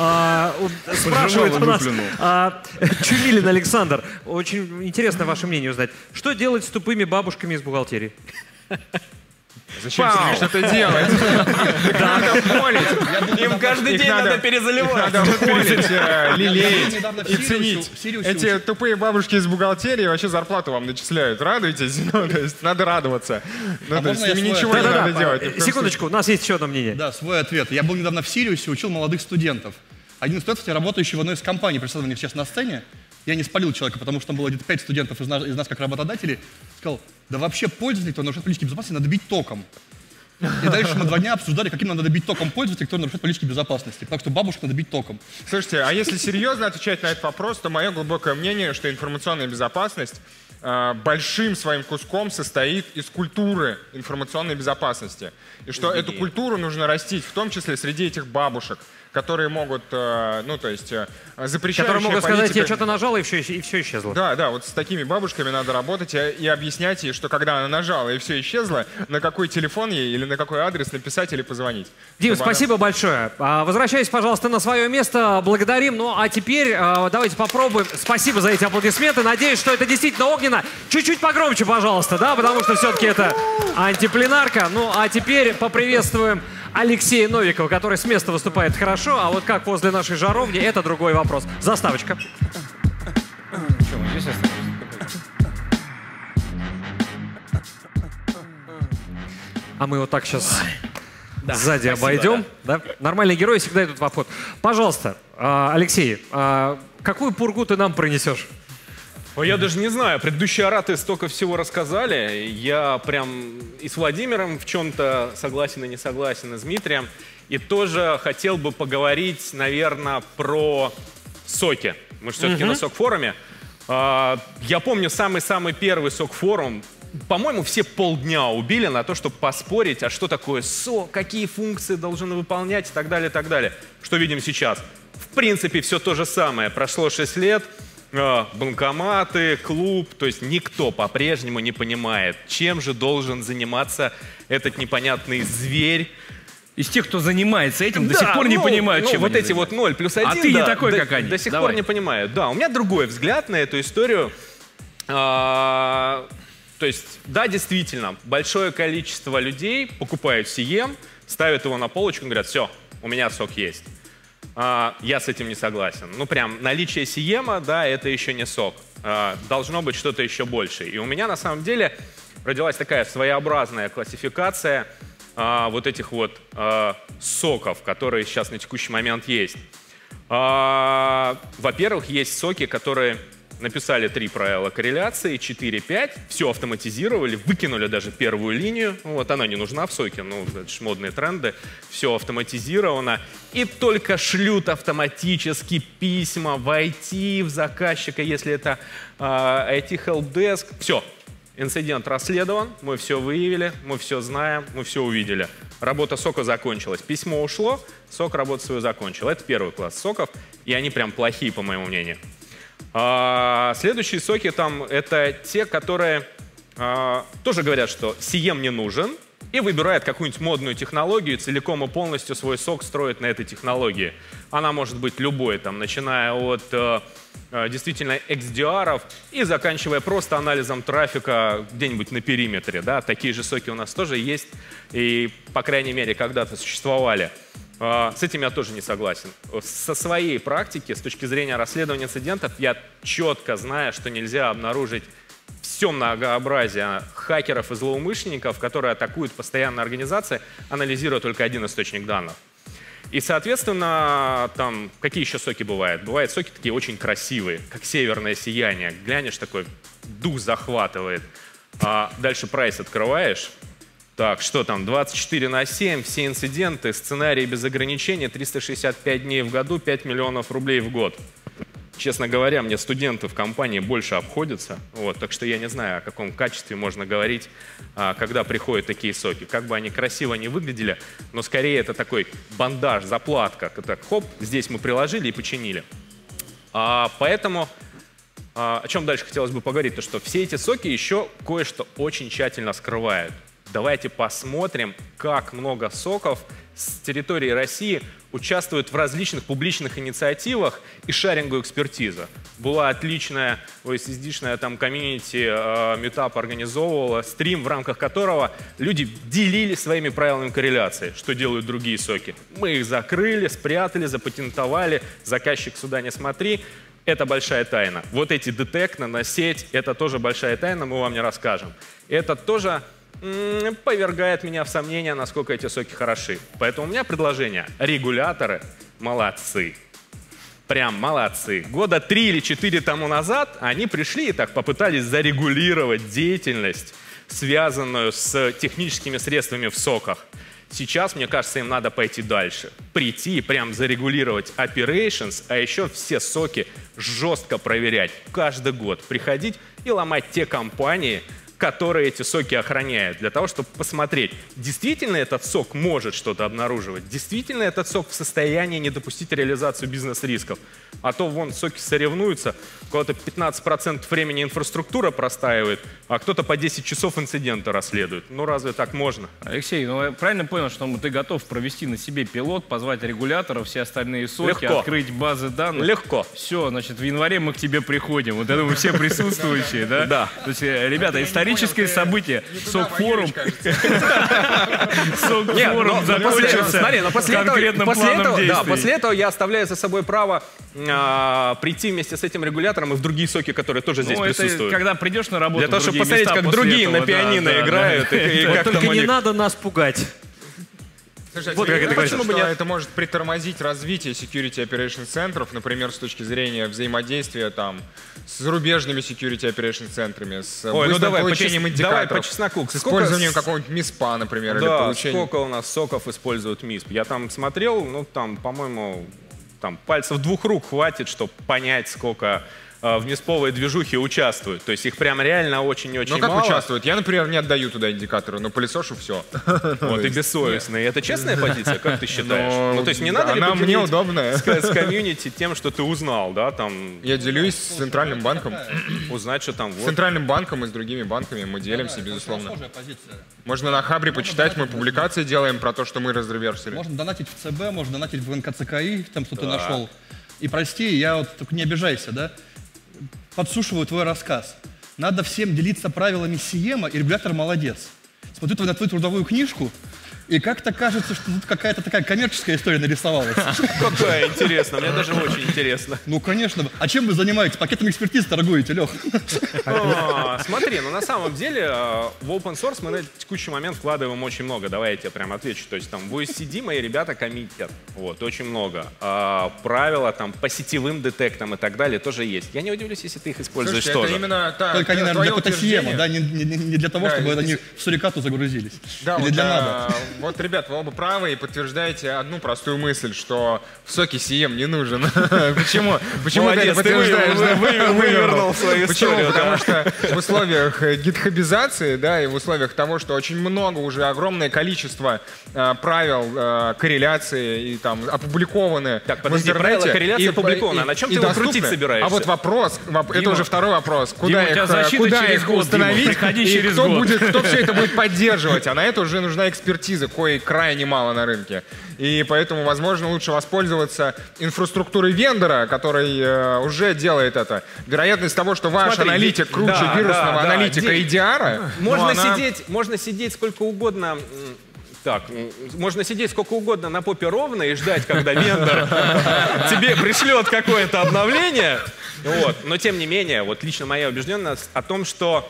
А, у- спрашивает у нас выплюнул. а, Чумилин Александр. Очень интересно ваше мнение узнать. Что делать с тупыми бабушками из бухгалтерии? Зачем тебе что-то делать? Их надо холить. Им каждый Их день надо надо- перезаливать. Надо холить, э, Я лелеять недавно в и Сириусе- ценить. в Сириусе Эти учил. тупые бабушки из бухгалтерии вообще зарплату вам начисляют. Радуетесь? Ну, то есть надо радоваться. Ну, А то есть можно с ними я свой ничего не ответ? надо Да-да-да, делать. ни в э, коем секундочку, у нас есть еще одно мнение. Да, свой ответ. Я был недавно в Сириусе, учил молодых студентов. Один из студентов, работающий в одной из компаний, представил мне сейчас на сцене, я не спалил человека, потому что там было где-то пять студентов из нас, из нас как работодателей, сказал, да вообще пользователей, кто нарушает политики безопасности, надо бить током. И дальше мы два дня обсуждали, каким надо бить током пользователей, кто нарушает политики безопасности. Так что бабушек надо бить током. Слушайте, а если серьезно отвечать на этот вопрос, то мое глубокое мнение, что информационная безопасность э, большим своим куском состоит из культуры информационной безопасности. И что эту культуру нужно растить, в том числе среди этих бабушек, которые могут, э, ну то есть, э, запрещающая Которые могут сказать, политика- я что-то нажал, и все, и все исчезло. Да, да, вот с такими бабушками надо работать и, и объяснять ей, что когда она нажала и все исчезло, на какой телефон ей или на какой адрес написать или позвонить. Дим, Чтобы она- спасибо большое. А, Возвращайтесь, пожалуйста, на свое место. Благодарим. Ну, а теперь а, давайте попробуем. Спасибо за эти аплодисменты. Надеюсь, что это действительно огненно. Чуть-чуть погромче, пожалуйста, да, потому что все-таки это антипленарка. Ну, а теперь поприветствуем Алексея Новикова, который с места выступает хорошо, а вот как возле нашей жаровни, это другой вопрос. Заставочка. Что, мы здесь остановимся? А мы вот так сейчас Да, сзади спасибо, обойдем. Да. Нормальные герои всегда идут в обход. Пожалуйста, а, Алексей, а, какую пургу ты нам принесешь? Ой, я даже не знаю, предыдущие ораты столько всего рассказали. Я прям и с Владимиром в чем-то согласен и не согласен, и с Дмитрием. И тоже хотел бы поговорить, наверное, про соки. Мы же все-таки на сок-форуме. А, я помню самый-самый первый сок-форум. По-моему, все полдня убили на то, чтобы поспорить, а что такое сок, какие функции должен выполнять и так далее, и так далее. Что видим сейчас? В принципе, все то же самое. Прошло шесть лет. Банкоматы, клуб, то есть никто по-прежнему не понимает, чем же должен заниматься этот непонятный зверь. Из тех, кто занимается этим, до Да, сих пор не ну, понимают, ну, чем вот они эти вот занимаются. ноль плюс один, А ты не да, такой, до, как они. До сих Давай. пор не понимают. Да, у меня другой взгляд на эту историю. А, то есть, да, действительно, большое количество людей покупают Сием, ставят его на полочку и говорят, все, у меня сок есть. Uh, я с этим не согласен. Ну, прям наличие Сиема, да, это еще не сок. Uh, должно быть что-то еще большее. И у меня, на самом деле, родилась такая своеобразная классификация uh, вот этих вот uh, соков, которые сейчас на текущий момент есть. Uh, во-первых, есть соки, которые написали три правила корреляции, четыре, пять, все автоматизировали, выкинули даже первую линию. Вот она не нужна в соке, ну, это ж модные тренды. Все автоматизировано. И только шлют автоматически письма в ай ти, в заказчика, если это э, ай ти-helpdesk. Все, инцидент расследован, мы все выявили, мы все знаем, мы все увидели. Работа сока закончилась. Письмо ушло, сок работу свою закончил. Это первый класс соков, и они прям плохие, по моему мнению. А, следующие соки там это те, которые а, тоже говорят, что Сием не нужен, и выбирают какую-нибудь модную технологию, целиком и полностью свой сок строят на этой технологии. Она может быть любой, там, начиная от а, действительно икс ди ар-ов и заканчивая просто анализом трафика где-нибудь на периметре. Да? Такие же соки у нас тоже есть и, по крайней мере, когда-то существовали. С этим я тоже не согласен. Со своей практики, с точки зрения расследования инцидентов, я четко знаю, что нельзя обнаружить все многообразие хакеров и злоумышленников, которые атакуют постоянно организации, анализируя только один источник данных. И, соответственно, там какие еще соки бывают? Бывают соки такие очень красивые, как северное сияние. Глянешь, такой дух захватывает. А дальше прайс открываешь. Так, что там, двадцать четыре на семь, все инциденты, сценарии без ограничений, триста шестьдесят пять дней в году, пять миллионов рублей в год. Честно говоря, мне студенты в компании больше обходятся, вот, так что я не знаю, о каком качестве можно говорить, а, когда приходят такие соки. Как бы они красиво не выглядели, но скорее это такой бандаж, заплатка. Так, хоп, здесь мы приложили и починили. А, поэтому... А, о чем дальше хотелось бы поговорить, то что все эти соки еще кое-что очень тщательно скрывают. Давайте посмотрим, как много соков с территории России участвуют в различных публичных инициативах и шарингу экспертизы. Была отличная о эс эс ди-шная там комьюнити, э, метап организовывала, стрим, в рамках которого люди делились своими правилами корреляции, что делают другие соки. Мы их закрыли, спрятали, запатентовали, заказчик сюда не смотри. Это большая тайна. Вот эти детекты на сеть, это тоже большая тайна, мы вам не расскажем. Это тоже... повергает меня в сомнение, насколько эти соки хороши. Поэтому у меня предложение. Регуляторы молодцы. Прям молодцы. Года три или четыре тому назад они пришли и так попытались зарегулировать деятельность, связанную с техническими средствами в соках. Сейчас, мне кажется, им надо пойти дальше. Прийти и прям зарегулировать operations, а еще все соки жестко проверять. Каждый год приходить и ломать те компании, которые эти соки охраняют, для того, чтобы посмотреть, действительно этот сок может что-то обнаруживать, действительно этот сок в состоянии не допустить реализацию бизнес-рисков. А то вон соки соревнуются, у кого-то пятнадцать процентов времени инфраструктура простаивает, а кто-то по десять часов инцидента расследует. Ну разве так можно? Алексей, ну я правильно понял, что ты готов провести на себе пилот, позвать регуляторов, все остальные соки, Легко. открыть базы данных? Легко. Все, значит, в январе мы к тебе приходим. Вот это мы все присутствующие, да? Да. То есть, ребята, исторически историческое событие. Сок-форум. Нет, Сок-форум но- но после- закончился смотри, но после этого, конкретным после, планом этого, да, действий. после этого я оставляю за собой право а, прийти вместе с этим регулятором и в другие соки, которые тоже здесь Ну, это присутствуют. когда придешь на работу Для того, в чтобы другие посмотреть, места как после другие этого, на да, пианино да, играют. да. И, и Вот как только там у не них. надо нас пугать. Слушай, Вот а тебе как не это кажется, говорится. что Почему бы это может притормозить развитие security operation центров, например, с точки зрения взаимодействия там с зарубежными security operation центрами, с Ой, ну быстрым давай по получением чес- давай индикаторов, по чесноку. с Сколько использованием с- какого-нибудь миспа, например, или Да, получением... сколько у нас соков используют мисп? Я там смотрел, ну там, по-моему, там пальцев двух рук хватит, чтобы понять, сколько э, в мисповой движухе участвуют. То есть их прям реально очень-очень Ну как мало. участвуют? Я, например, не отдаю туда индикаторы, но пылесошу все. Вот и бессовестные. Это честная позиция, как ты считаешь? Но Ну то есть не надо ли она мне поделить удобная. с, с комьюнити тем, что ты узнал, да, там Я делюсь с центральным банком. узнать, что там С вот. центральным банком и с другими банками мы делимся, безусловно. Схожая позиция. Можно на Хабре почитать, мы публикации делаем про то, что мы разреверсили. Можно донатить в ЦБ, можно донатить в эн ка цэ ка и, там, что ты нашел. И прости, я вот только не обижайся, да? Подсушиваю твой рассказ. Надо всем делиться правилами Сиема, и регулятор молодец. Смотрю твою- на твою трудовую книжку, и как-то кажется, что тут какая-то такая коммерческая история нарисовалась. Какая интересно, мне даже очень интересно. Ну, конечно. А чем вы занимаетесь? Пакетом экспертиз торгуете, Лех? А, Смотри, ну на самом деле э, в open source мы на текущий момент вкладываем очень много. Давай я тебе прям отвечу. То есть там в о эс си ди мои ребята коммитят. Вот, очень много. А, Правила там по сетевым детектам и так далее тоже есть. Я не удивлюсь, если ты их используешь Слушайте, это тоже. именно та, Только они, та- наверное, для твое какого-то Сиема, утверждение. да? Не, не- не для того, Да, чтобы и- они в сурикату загрузились. Да, Или вот, для а, надо. вот, ребят, вы оба правы и подтверждаете одну простую мысль, что в соке Сием не нужен. Почему? Почему ты это Молодец, ты подтверждаешь? вы- Да, вы- вывернул. вывернул свою Почему? историю, Потому да. что в условиях э, гитхабизации, да, и в условиях того, что очень много уже огромное количество э, правил э, корреляции и там опубликованы Так, в подожди, интернете. правила корреляции и- опубликованы. и- А на чем и ты его доступны. крутить собираешься? А вот вопрос, воп- это Дима, уже второй вопрос. Куда Дима, у тебя их, э, защита куда через их год, Дима, установить приходи и через кто год. будет, кто все это будет поддерживать? А на это уже нужна экспертиза, кое крайне мало на рынке. И поэтому, возможно, лучше воспользоваться инфраструктурой вендора, который э, уже делает это. Вероятность того, что ваш Смотри, аналитик ди- круче да, вирусного да, да, аналитика ди- и ди ар, Можно, она- сидеть, можно сидеть сколько угодно. м, Так, м, можно сидеть сколько угодно на попе ровно и ждать, когда вендор тебе пришлет какое-то обновление. Вот. Но тем не менее, вот лично моя убежденность о том, что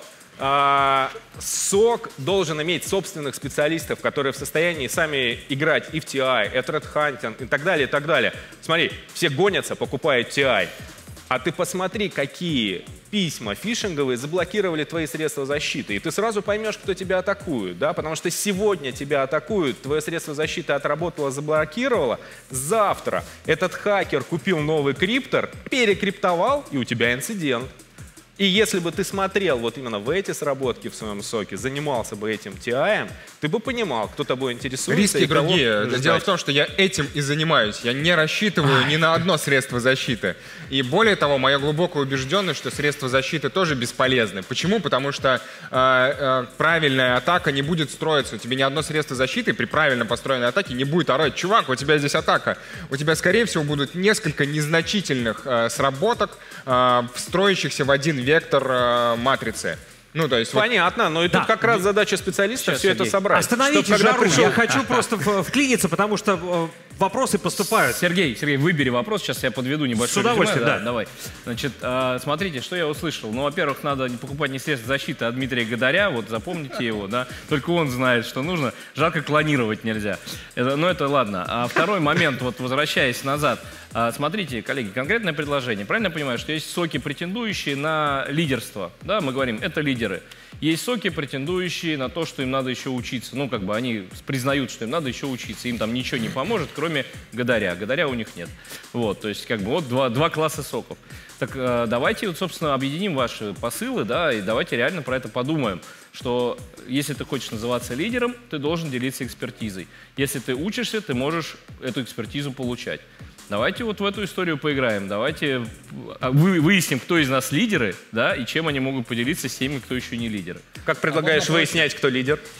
а, сок должен иметь собственных специалистов, которые в состоянии сами играть и в ти ай, и threat hunting, и так далее, и так далее. Смотри, все гонятся, покупают ти ай. А ты посмотри, какие письма фишинговые заблокировали твои средства защиты. И ты сразу поймешь, кто тебя атакует. Да? Потому что сегодня тебя атакуют, твое средство защиты отработало, заблокировало. Завтра этот хакер купил новый криптор, перекриптовал, и у тебя инцидент. И если бы ты смотрел вот именно в эти сработки в своем соке, занимался бы этим ти ай, ты бы понимал, кто тобой интересуется. Риски и кого другие. ждать. Дело в том, что я этим и занимаюсь. Я не рассчитываю ни на одно средство защиты. И более того, моя глубокая убежденность, что средства защиты тоже бесполезны. Почему? Потому что э, э, правильная атака не будет строиться. У тебя ни одно средство защиты при правильно построенной атаке не будет орать: чувак, у тебя здесь атака. У тебя, скорее всего, будут несколько незначительных э, сработок, э, строящихся в один вектор э, матрицы. Ну, то есть вот Понятно, но и тут Да. как раз задача специалиста все это Сергей. собрать. Остановите Чтоб, когда жару, пришел- я хочу просто в- вклиниться, потому что э, вопросы поступают. Сергей, Сергей, выбери вопрос, сейчас я подведу небольшое С удовольствием, резюме. да. Давай. Значит, а, смотрите, что я услышал. Ну, во-первых, надо не покупать не средства защиты, а Дмитрия Гадаря, вот запомните его, да. Только он знает, что нужно. Жалко, клонировать нельзя. Это, ну, это ладно. А второй момент, вот возвращаясь назад. А, смотрите, коллеги, конкретное предложение. Правильно я понимаю, что есть соки, претендующие на лидерство? Да, мы говорим, это лидеры. Есть соки, претендующие на то, что им надо еще учиться. Ну, как бы они признают, что им надо еще учиться. Им там ничего не поможет, кроме Гадаря. Гадаря у них нет. Вот, то есть, как бы, вот два, два класса соков. Так э, давайте, вот, собственно, объединим ваши посылы, да, и давайте реально про это подумаем, что если ты хочешь называться лидером, ты должен делиться экспертизой. Если ты учишься, ты можешь эту экспертизу получать. Давайте вот в эту историю поиграем, давайте вы- выясним, кто из нас лидеры, да, и чем они могут поделиться с теми, кто еще не лидеры. Как предлагаешь выяснять, кто лидер?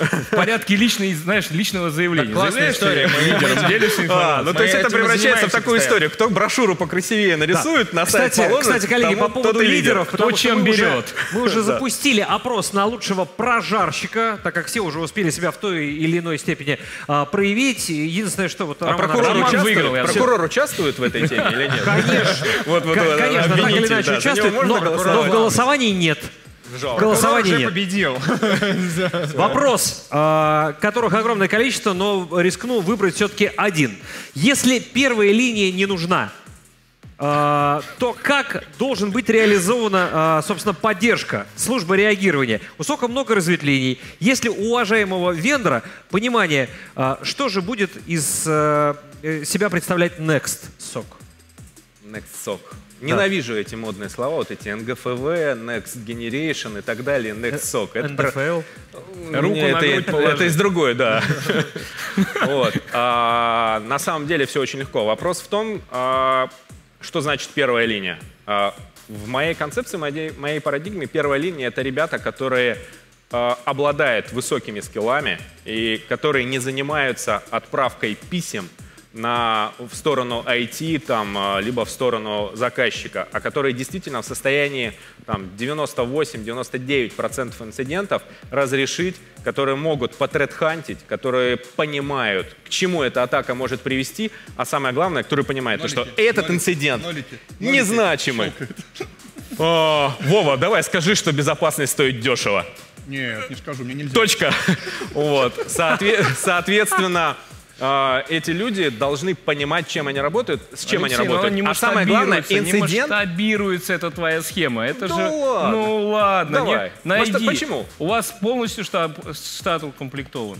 в порядке личной, знаешь, личного заявления. Классная история. Мы лидером делимся А, информацией. ну то есть Мы это этим превращается в занимаемся такую постоянно. историю. Кто брошюру покрасивее нарисует, на сайт Кстати, положит, кстати, коллеги, тому по поводу тот и лидер. лидеров, потому Кто что чем мы уже- берет. мы уже запустили опрос на лучшего прожарщика, так как все уже успели себя в той или иной степени а, проявить. Единственное, что вот А Роман прокурор Авчинников- Роман участвует? выиграл, я Прокурор участвует в этой теме или нет? Конечно, Вот, вот, К- вот, конечно, так или обвинитель, иначе да, за него участвует, можно но, но голосовать? в голосовании нет. В голосовании Уже нет. победил. Вопрос, а, которых огромное количество, но рискну выбрать все-таки один. Если первая линия не нужна, а, то как должен быть реализована, а, собственно, поддержка, служба реагирования? У сока много разветвлений. Если у уважаемого вендора понимание, а, что же будет из а, э, себя представлять Next сок? Next сок. Ненавижу эти модные слова, вот эти эн гэ эф вэ, Next Generation и так далее, Next сок. Это эн про- дэ эф эл? Руку Не, на это, грудь это- положи. это из другой, да. Вот. А, на самом деле все очень легко. Вопрос в том, а, что значит первая линия. А, в моей концепции, моей, моей парадигме первая линия — это ребята, которые а, обладают высокими скиллами и которые не занимаются отправкой писем на, в сторону ай ти, там, а, либо в сторону заказчика, а которые действительно в состоянии там, девяносто восемь — девяносто девять процентов инцидентов разрешить, которые могут потредхантить, которые понимают, к чему эта атака может привести, а самое главное, которые понимают, то, что Нолики, этот нолики, инцидент нолики, нолики. незначимый. А, Вова, давай скажи, что безопасность стоит дешево. Нет, не скажу, мне нельзя. Точка. Вот. Соотве- Соответственно, а, эти люди должны понимать, чем они работают, с чем Алексей, они но работают. не А самое главное, масштабируется, не инцидент... масштабируется эта твоя схема. Это Да же, ладно. ну ладно, Давай. не- найди. Просто почему? У вас полностью штат, штат укомплектован.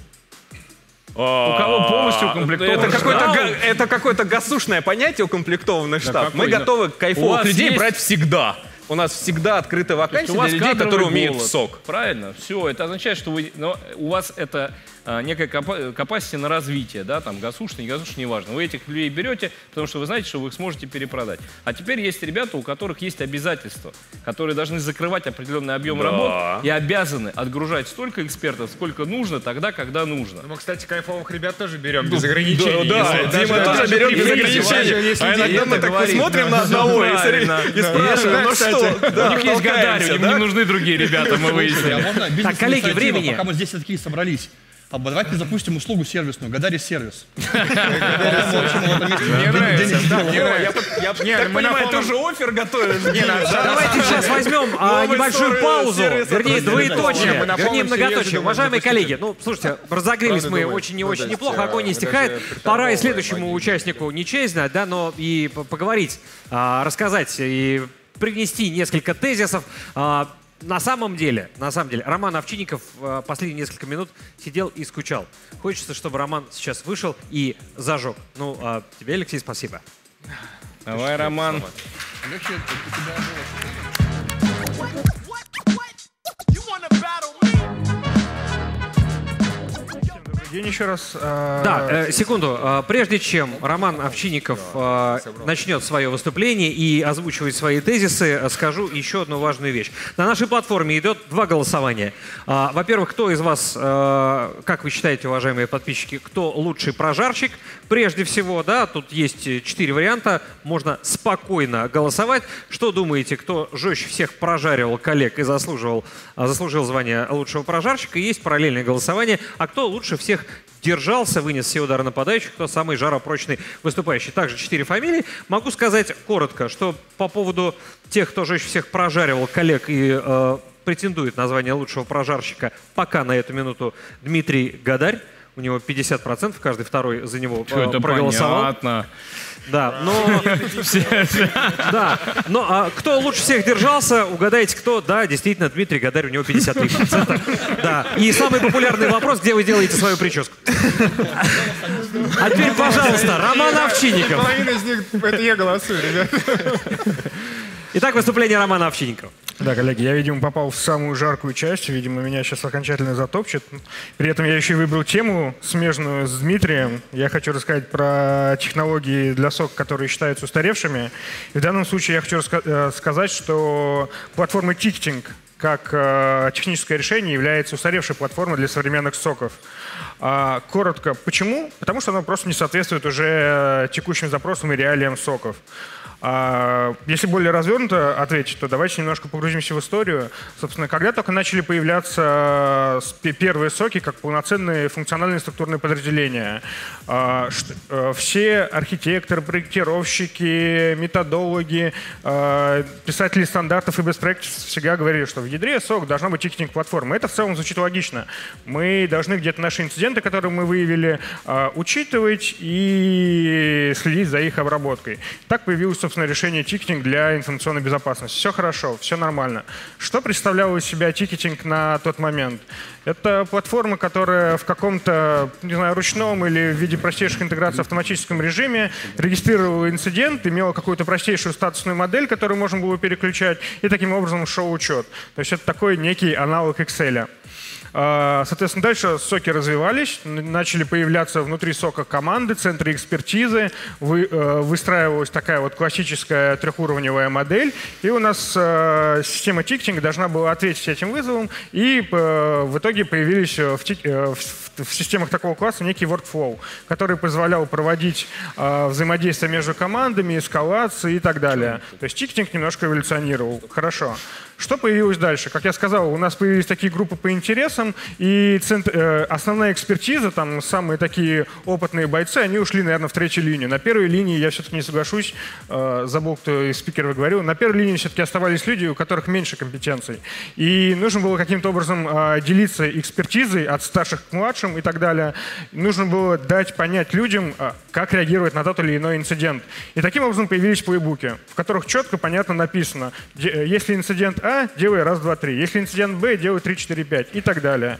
А, У кого полностью укомплектован Это какое-то, штаб? га- это какое-то гасушное понятие, укомплектованный штаб. Мы какой? готовы У кайфовых вас людей есть- брать всегда. У нас всегда открыты То есть вакансии у вас для людей, кадровый которые умеют в голод. сок. Правильно, все. Это означает, что вы, но у вас это а, некая capacity на развитие, да, там гасушный, не гасушный, неважно. Вы этих людей берете, потому что вы знаете, что вы их сможете перепродать. А теперь есть ребята, у которых есть обязательства, которые должны закрывать определенный объем Да. работ и обязаны отгружать столько экспертов, сколько нужно, тогда, когда нужно. Мы, кстати, кайфовых ребят тоже берем без ограничений. Да, Если Дима даже- тоже даже берет при без выборе ограничений. важно, если А иногда деньги, мы это так говорит. посмотрим на Да, одного и правильно. смотри- и спрашиваем, ну кстати, что? У них есть гадарь, им не нужны другие ребята, мы Слушай, а выяснили. можно Так, бизнес-инициатива, коллеги, времени. пока мы здесь такие собрались. А давайте запустим услугу сервисную, Гадарис сервис. Мне нравится. Да, мне нравится. Я Не, так мы на понимаю, ты полном- уже оффер готовишь? Не, на- Давайте сейчас возьмем а, Новый небольшую ссоры, паузу, сервис вернее, это двоеточие, Не, мы на вернее, полном многоточие. серьезе Уважаемые думаем коллеги, ну, слушайте, разогрелись мы очень не очень неплохо, огонь не стихает. Пора и следующему участнику не честь знать, да, но и п- поговорить, а, рассказать и привнести несколько тезисов. А, На самом деле, на самом деле, Роман Овчинников а, последние несколько минут сидел и скучал. Хочется, чтобы Роман сейчас вышел и зажег. Ну, а тебе, Алексей, спасибо. Давай, Роман. День еще раз. э, Да, э, секунду. Э, Прежде чем Роман Овчинников э, начнет свое выступление и озвучивать свои тезисы, э, скажу еще одну важную вещь. На нашей платформе идет два голосования. А, Во-первых, кто из вас, э, как вы считаете, уважаемые подписчики, кто лучший прожарщик? Прежде всего, да, тут есть четыре варианта. Можно спокойно голосовать. Что думаете, кто жестче всех прожаривал коллег и заслуживал, а, заслужил звание лучшего прожарщика? Есть параллельное голосование. А кто лучше всех держался, вынес все удары нападающих, кто самый жаропрочный выступающий. Также четыре фамилии. Могу сказать коротко, что по поводу тех, кто жестче всех прожаривал коллег и э, претендует на звание лучшего прожарщика, пока на эту минуту Дмитрий Гадарь. У него пятьдесят процентов, каждый второй за него Всё э, это проголосовал. понятно. Да, но... Да, но а кто лучше всех держался, угадайте, кто? Да, действительно, Дмитрий Гадарь, у него пятьдесят три процента. Да, и самый популярный вопрос, где вы делаете свою прическу? А теперь, пожалуйста, Роман Овчинников. Половина из них, это я голосую, ребят. Итак, выступление Романа Овчинникова. Да, коллеги, я, видимо, попал в самую жаркую часть. Видимо, меня сейчас окончательно затопчет. При этом я еще и выбрал тему, смежную с Дмитрием. Я хочу рассказать про технологии для сок, которые считаются устаревшими. И в данном случае я хочу раска- э, сказать, что платформы тикетинг, как э, техническое решение является устаревшей платформой для современных соков. А, коротко, почему? Потому что оно просто не соответствует уже текущим запросам и реалиям соков. А, если более развернуто ответить, то давайте немножко погрузимся в историю. Собственно, когда только начали появляться первые соки как полноценные функциональные структурные подразделения, а, что, все архитекторы, проектировщики, методологи, а, писатели стандартов и best practices всегда говорили, что в ядре сок должна быть тикетинг-платформа. Это в целом звучит логично. Мы должны где-то наши инциденты, которые мы выявили, а, учитывать и следить за их обработкой. Так появилось, собственно, решение тикетинг для информационной безопасности. Все хорошо, все нормально. Что представлял из себя тикетинг на тот момент? Это платформа, которая в каком-то, не знаю, ручном или в виде простейших интеграций в автоматическом режиме регистрировала инцидент, имела какую-то простейшую статусную модель, которую можно было переключать, и таким образом шел учет. То есть это такой некий аналог Excel. Соответственно, дальше соки развивались, начали появляться внутри сока команды, центры экспертизы, вы, выстраивалась такая вот классическая трехуровневая модель, и у нас система тикетинга должна была ответить этим вызовам, и в итоге появились в, тик, в, в системах такого класса некий workflow, который позволял проводить взаимодействие между командами, эскалации и так далее. То есть тикетинг немножко эволюционировал. Хорошо. Что появилось дальше? Как я сказал, у нас появились такие группы по интересам, и центр, э, основная экспертиза, там самые такие опытные бойцы, они ушли, наверное, в третью линию. На первой линии, я все-таки не соглашусь, э, забыл, кто из спикеров говорил, на первой линии все-таки оставались люди, у которых меньше компетенций. И нужно было каким-то образом э, делиться экспертизой от старших к младшим и так далее. Нужно было дать понять людям, э, как реагировать на тот или иной инцидент. И таким образом появились плейбуки, в которых четко, понятно написано, если инцидент А, делай раз, два, три. Если инцидент Б, делай три, четыре, пять и так далее.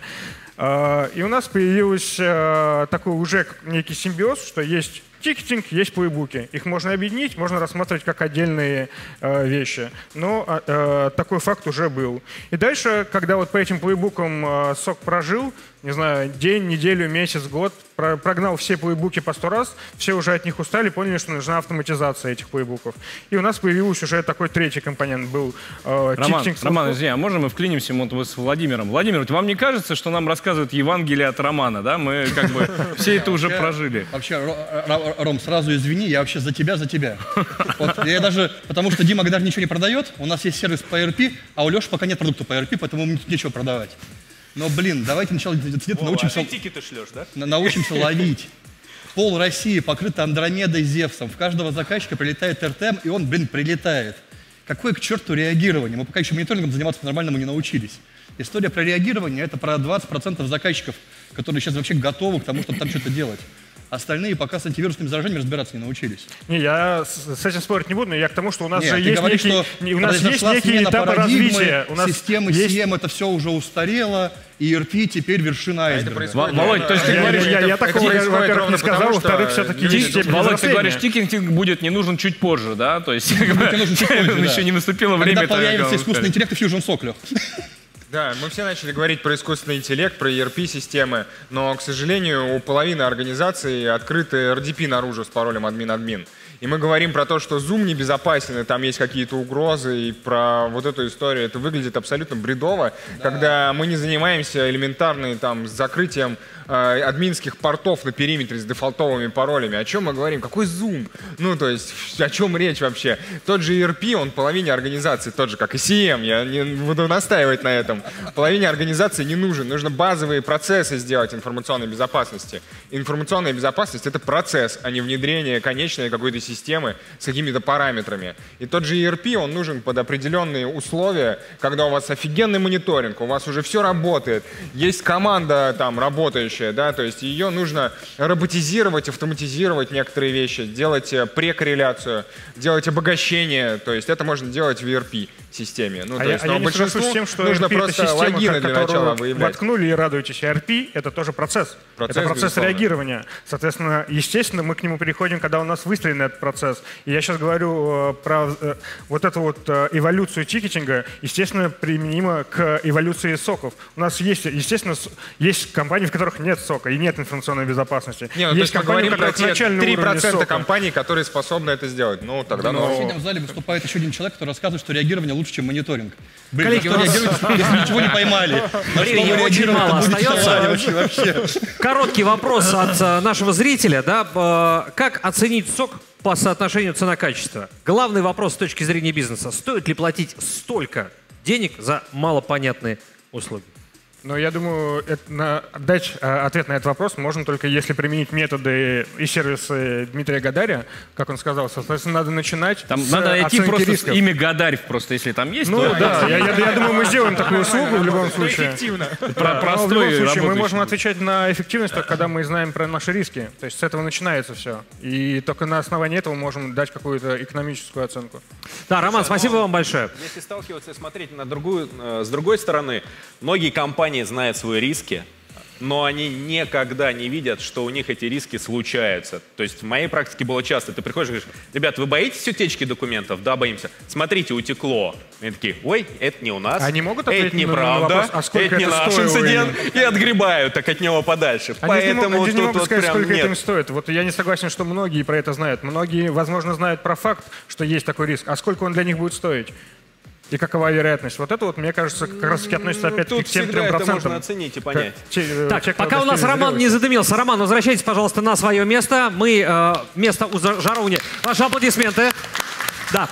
И у нас появился такой уже некий симбиоз, что есть тикетинг, есть плейбуки. Их можно объединить, можно рассматривать как отдельные э, вещи. Но э, такой факт уже был. И дальше, когда вот по этим плейбукам э, сок прожил, не знаю, день, неделю, месяц, год, про прогнал все плейбуки по сто раз, все уже от них устали, поняли, что нужна автоматизация этих плейбуков. И у нас появился уже такой третий компонент, был э, Роман, тикетинг. Роман, извини, а можно мы вклинимся вот с Владимиром? Владимир, вам не кажется, что нам рассказывают Евангелие от Романа, да? Мы как бы все это уже прожили. Вообще, Ром, сразу извини, я вообще за тебя, за тебя. Вот, я даже, потому что Дима даже ничего не продает, у нас есть сервис по ай эр пи, а у Леши пока нет продукта по ай эр пи, поэтому ему нечего продавать. Но, блин, давайте сначала где-то научимся, тикеты шлешь, да? научимся ловить. Пол России покрыта Андромедой, Зевсом. В каждого заказчика прилетает эр тэ эм, и он, блин, прилетает. Какое к черту реагирование? Мы пока еще мониторингом заниматься по-нормальному не научились. История про реагирование — это про двадцать процентов заказчиков, которые сейчас вообще готовы к тому, чтобы там что-то делать. Остальные пока с антивирусными заражениями разбираться не научились. Не, я с, с этим спорить не буду, но я к тому, что у нас Нет, же есть говоришь, некий, что у нас есть некие этапы развития. У нас системы есть... си эм это все уже устарело, и и эр пи теперь вершина айсберга. А Володь, то есть ты я, говоришь... Я, я, я такого, во-первых, не сказал, во-вторых, все-таки есть степень Володь, ты говоришь, тикетинг будет не нужен чуть позже, да? То есть еще не наступило время... Когда появится искусственный интеллект и Fusion сок, Лех. Да, мы все начали говорить про искусственный интеллект, про и эр пи-системы, но, к сожалению, у половины организаций открыты эр ди пи наружу с паролем админ-админ. И мы говорим про то, что Zoom небезопасен, и там есть какие-то угрозы, и про вот эту историю. Это выглядит абсолютно бредово, да. Когда мы не занимаемся элементарным там закрытием э, админских портов на периметре с дефолтовыми паролями. О чем мы говорим? Какой Zoom? Ну, то есть, о чем речь вообще? Тот же и эр пи, он половине организации, тот же, как и си эм, я не буду настаивать на этом. Половине организации не нужен. Нужно базовые процессы сделать информационной безопасности. Информационная безопасность — это процесс, а не внедрение конечной какой-то системы. системы с какими-то параметрами. И тот же и эр пи, он нужен под определенные условия, когда у вас офигенный мониторинг, у вас уже все работает, есть команда там работающая, да, то есть ее нужно роботизировать, автоматизировать некоторые вещи, делать прекорреляцию, делать обогащение, то есть это можно делать в и эр пи-системе. Ну, а то я, есть, а но я не соглашусь с тем, что нужно эр пи просто это система, логины для начала выявлять. Воткнули и радуетесь. эр пи — это тоже процесс. Процесс, это процесс безусловно. реагирования. Соответственно, естественно, мы к нему переходим, когда у нас выстроена процесс. И я сейчас говорю про вот эту вот эволюцию тикетинга, естественно, применимо к эволюции соков. У нас есть, естественно, есть компании, в которых нет сока и нет информационной безопасности. Не, ну, есть компании, у которых начальный три уровень процента сока. компаний, которые способны это сделать. Ну, тогда... Но... Ну... Сегодня в зале выступает еще один человек, который рассказывает, что реагирование лучше, чем мониторинг. Блин, Коллеги, что у нас- реагировать, если ничего не поймали? Времени очень мало остается. Короткий вопрос от э, нашего зрителя. Да? Э, Как оценить сок по соотношению цена-качество? Главный вопрос с точки зрения бизнеса. Стоит ли платить столько денег за малопонятные услуги? Но я думаю, это, на, дать а, ответ на этот вопрос можно только если применить методы и сервисы Дмитрия Гадаря, как он сказал. Соответственно, надо начинать Там с надо найти оценки просто рисков. имя Гадарь, просто если там есть. Ну то да, я, я- я думаю, мы сделаем такую услугу в любом случае. Эффективно. про- Да, но в простой любом случае мы работающий. можем отвечать на эффективность только когда мы знаем про наши риски. То есть с этого начинается все. И только на основании этого можем дать какую-то экономическую оценку. Да, Роман, спасибо вам большое. Если сталкиваться и смотреть на другую, э, с другой стороны, многие компании знают свои риски, но они никогда не видят, что у них эти риски случаются. То есть в моей практике было часто. Ты приходишь и говоришь: ребят, вы боитесь утечки документов? Да, боимся. Смотрите, утекло. И они такие: ой, это не у нас. Они могут это ответить на- на неправда, вопрос, а сколько это не это наш стоило инцидент. им? И отгребают так от него подальше. Они же не Поэтому могут, они же не тут могут вот сказать, прям сколько это им нет. стоит. Вот я не согласен, что многие про это знают. Многие, возможно, знают про факт, что есть такой риск. А сколько он для них будет стоить? И какова вероятность? Вот это вот, мне кажется, как раз таки относится опять-таки Тут к тем всегда трем это процентам. можно оценить и понять. Как те- э, Так, те, кто пока у нас достигли Роман не зрелости. задымился. Роман, возвращайтесь, пожалуйста, на свое место. Мы э, место у За- Жаровни. Ваши аплодисменты. Да.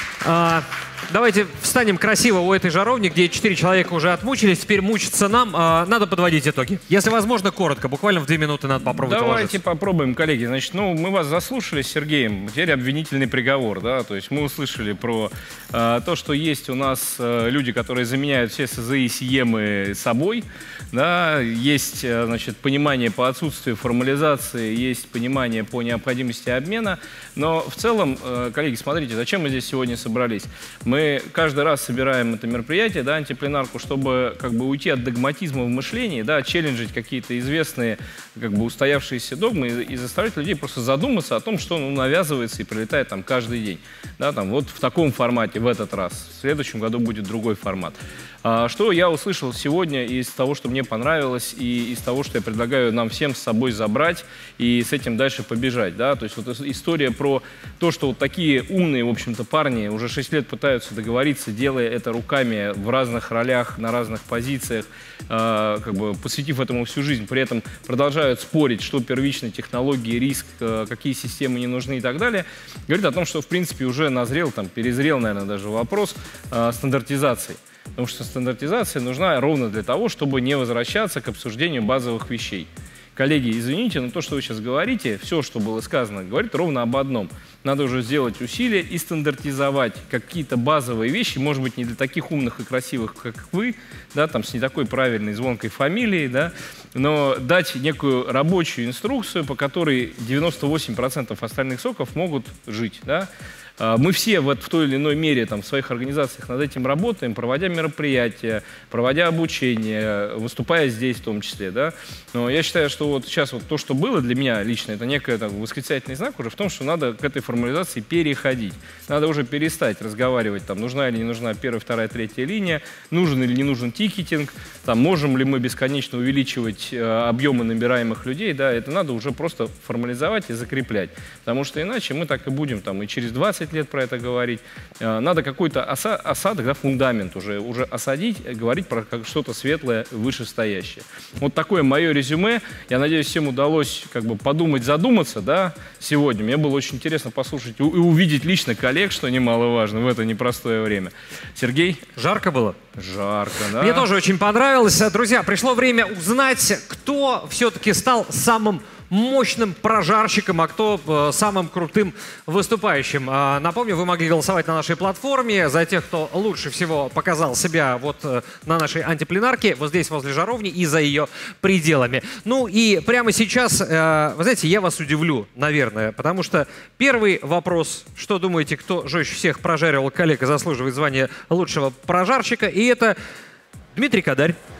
Э, давайте встанем красиво у этой жаровни, где четыре человека уже отмучились. Теперь мучиться нам. Э, надо подводить итоги. Если возможно, коротко. Буквально в две минуты надо попробовать Давайте уложиться. попробуем, коллеги. Значит, ну, мы вас заслушали с Сергеем. Теперь обвинительный приговор, да. То есть мы услышали про э, то, что есть у нас э, люди, которые заменяют все СЗИ и СИЕМы собой. Да, есть, э, значит, понимание по отсутствию формализации, есть понимание по необходимости обмена. Но в целом, э, коллеги, смотрите, зачем мы здесь сегодня собрались? Мы каждый раз собираем это мероприятие, да, антипленарку, чтобы как бы уйти от догматизма в мышлении, да, челленджить какие-то известные, как бы устоявшиеся догмы и, и заставлять людей просто задуматься о том, что ну, навязывается и прилетает там каждый день. Да, там, вот в таком формате в этот раз. В следующем году будет другой формат. А, что я услышал сегодня из того, что мне понравилось, и из того, что я предлагаю нам всем с собой забрать и с этим дальше побежать. Да? То есть вот история про то, что вот такие умные, в общем-то, парни уже шесть лет пытаются договориться, делая это руками в разных ролях, на разных позициях, э, как бы посвятив этому всю жизнь, при этом продолжают спорить, что первичные технологии, риск, э, какие системы не нужны и так далее, говорит о том, что, в принципе, уже назрел, там, перезрел, наверное, даже вопрос э, стандартизации. Потому что стандартизация нужна ровно для того, чтобы не возвращаться к обсуждению базовых вещей. Коллеги, извините, но то, что вы сейчас говорите, все, что было сказано, говорит ровно об одном. Надо уже сделать усилия и стандартизовать какие-то базовые вещи, может быть, не для таких умных и красивых, как вы, да, там, с не такой правильной звонкой фамилией, да, но дать некую рабочую инструкцию, по которой девяносто восемь процентов остальных соков могут жить, да. Мы все вот в той или иной мере там, в своих организациях над этим работаем, проводя мероприятия, проводя обучение, выступая здесь в том числе. Да? Но я считаю, что вот сейчас вот то, что было для меня лично, это некий там, восклицательный знак уже в том, что надо к этой формализации переходить. Надо уже перестать разговаривать, там, нужна или не нужна первая, вторая, третья линия, нужен или не нужен тикетинг, там, можем ли мы бесконечно увеличивать э, объемы набираемых людей. Да? Это надо уже просто формализовать и закреплять. Потому что иначе мы так и будем там, и через двадцать лет про это говорить. Надо какой-то оса осадок, да, фундамент уже, уже осадить, говорить про что-то светлое, вышестоящее. Вот такое мое резюме. Я надеюсь, всем удалось как бы подумать, задуматься, да, сегодня. Мне было очень интересно послушать и увидеть лично коллег, что немаловажно в это непростое время. Сергей? Жарко было? Жарко, да. Мне тоже очень понравилось. Друзья, пришло время узнать, кто все-таки стал самым мощным прожарщиком, а кто э, самым крутым выступающим. Э, напомню, вы могли голосовать на нашей платформе за тех, кто лучше всего показал себя вот э, на нашей антипленарке, вот здесь возле жаровни и за ее пределами. Ну и прямо сейчас, э, вы знаете, я вас удивлю, наверное, потому что первый вопрос, что думаете, кто жестче всех прожаривал коллег и заслуживает звания лучшего прожарщика, и это Дмитрий Гадарь.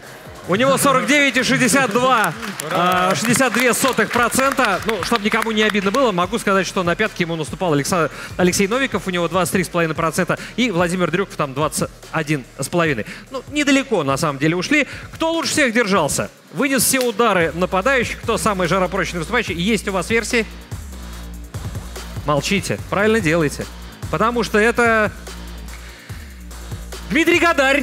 У него сорок девять и шестьдесят два процента. Ну, чтобы никому не обидно было, могу сказать, что на пятке ему наступал Алекса... Алексей Новиков, у него двадцать три и пять десятых процента, и Владимир Дрюков там двадцать один и пять процентов. Ну, недалеко на самом деле ушли. Кто лучше всех держался? Вынес все удары нападающих, кто самый жаропрочный выступающий? Есть у вас версии? Молчите. Правильно делаете. Потому что это Дмитрий Гадарь.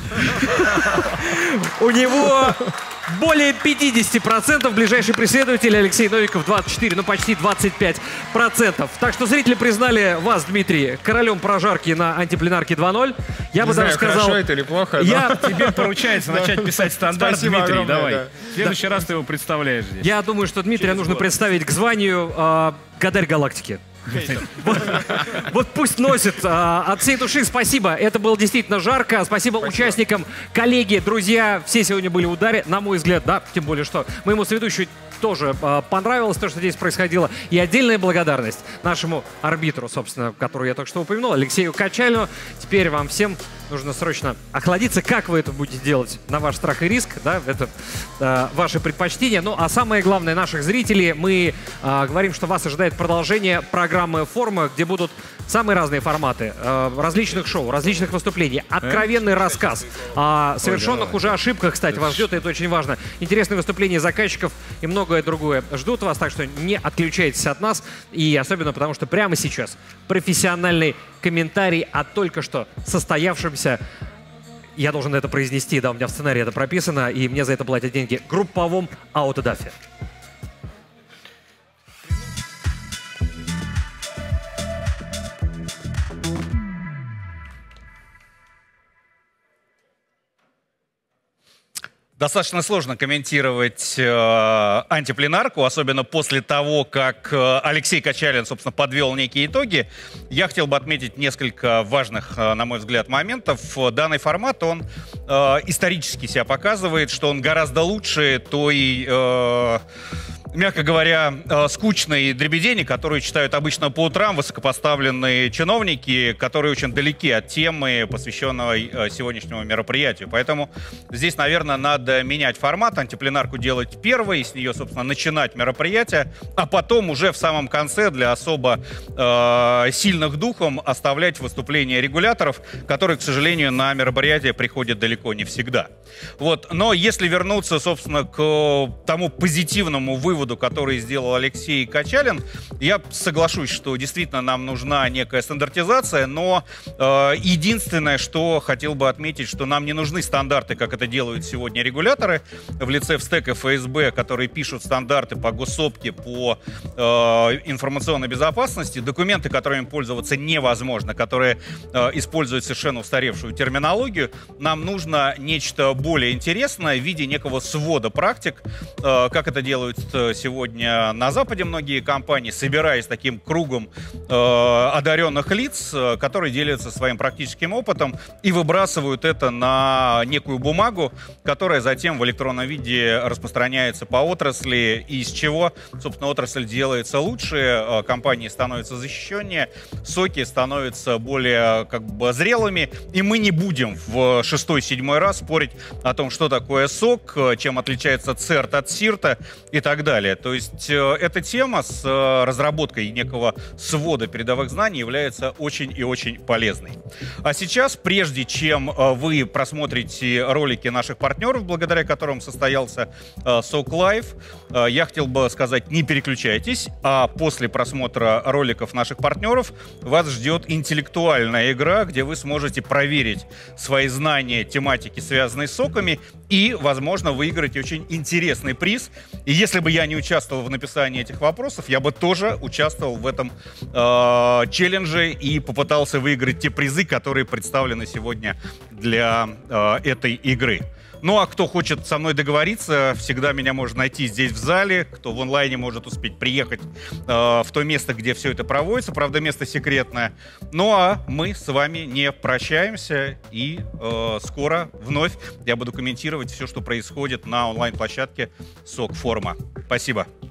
У него более пятьдесят процентов, ближайший преследователь Алексей Новиков двадцать четыре, ну почти двадцать пять процентов. Так что зрители признали вас, Дмитрий, королем прожарки на антипленарке два ноль. Я Не бы знаю, даже сказал... хорошо это или плохо. Я... Тебе поручается начать писать стандарт, Спасибо Дмитрий, огромное, давай. да. В следующий раз ты его представляешь здесь. Я думаю, что Дмитрия нужно представить к званию э, Гадарь Галактики. Вот, вот пусть носит. А, от всей души спасибо. Это было действительно жарко. Спасибо, спасибо участникам, коллеги, друзья. Все сегодня были в ударе, на мой взгляд, да, тем более, что моему соведущему тоже а, понравилось то, что здесь происходило. И отдельная благодарность нашему арбитру, собственно, которого я только что упомянул, Алексею Качалину. Теперь вам всем нужно срочно охладиться. Как вы это будете делать на ваш страх и риск, да, это э, ваши предпочтения. Ну, а самое главное, наших зрителей, мы э, говорим, что вас ожидает продолжение программы «Форма», где будут самые разные форматы э, различных шоу, различных выступлений, откровенный рассказ о совершенных уже ошибках, кстати, вас ждет, и это очень важно. Интересные выступления заказчиков и многое другое ждут вас, так что не отключайтесь от нас, и особенно потому, что прямо сейчас профессиональный комментарий о только что состоявшемся, я должен это произнести, да, у меня в сценарии это прописано, и мне за это платят деньги, групповом аутодафе. Достаточно сложно комментировать э, антипленарку, особенно после того, как э, Алексей Качалин, собственно, подвел некие итоги. Я хотел бы отметить несколько важных, э, на мой взгляд, моментов. Данный формат, он э, исторически себя показывает, что он гораздо лучше той... Э, мягко говоря, э, скучной дребедени, которую читают обычно по утрам высокопоставленные чиновники, которые очень далеки от темы, посвященной э, сегодняшнему мероприятию. Поэтому здесь, наверное, надо менять формат, антипленарку делать первой, с нее, собственно, начинать мероприятие, а потом уже в самом конце для особо э, сильных духом оставлять выступления регуляторов, которые, к сожалению, на мероприятие приходят далеко не всегда. Вот. Но если вернуться, собственно, к тому позитивному выводу, который сделал Алексей Качалин, я соглашусь, что действительно нам нужна некая стандартизация, но э, единственное, что хотел бы отметить, что нам не нужны стандарты, как это делают сегодня регуляторы в лице ВСТЭК и эф эс бэ, которые пишут стандарты по госсопке, по э, информационной безопасности, документы, которыми пользоваться невозможно, которые э, используют совершенно устаревшую терминологию. Нам нужно нечто более интересное в виде некого свода практик, э, как это делают сегодня на Западе многие компании, собираясь таким кругом э, одаренных лиц, э, которые делятся своим практическим опытом и выбрасывают это на некую бумагу, которая затем в электронном виде распространяется по отрасли, и из чего, собственно, отрасль делается лучше, э, компании становятся защищеннее, соки становятся более как бы зрелыми, и мы не будем в шестой-седьмой раз спорить о том, что такое сок, чем отличается церт от сирта и так далее. То есть э, эта тема с э, разработкой некого свода передовых знаний является очень и очень полезной. А сейчас, прежде чем э, вы просмотрите ролики наших партнеров, благодаря которым состоялся э, сок Live, э, я хотел бы сказать, не переключайтесь, а после просмотра роликов наших партнеров вас ждет интеллектуальная игра, где вы сможете проверить свои знания тематики, связанной с соками, и, возможно, выиграть очень интересный приз. И если бы я не участвовал в написании этих вопросов, я бы тоже участвовал в этом э, челлендже и попытался выиграть те призы, которые представлены сегодня для э, этой игры. Ну а кто хочет со мной договориться, всегда меня может найти здесь в зале. Кто в онлайне может успеть приехать э, в то место, где все это проводится. Правда, место секретное. Ну а мы с вами не прощаемся. И э, скоро вновь я буду комментировать все, что происходит на онлайн-площадке сок Форма. Спасибо.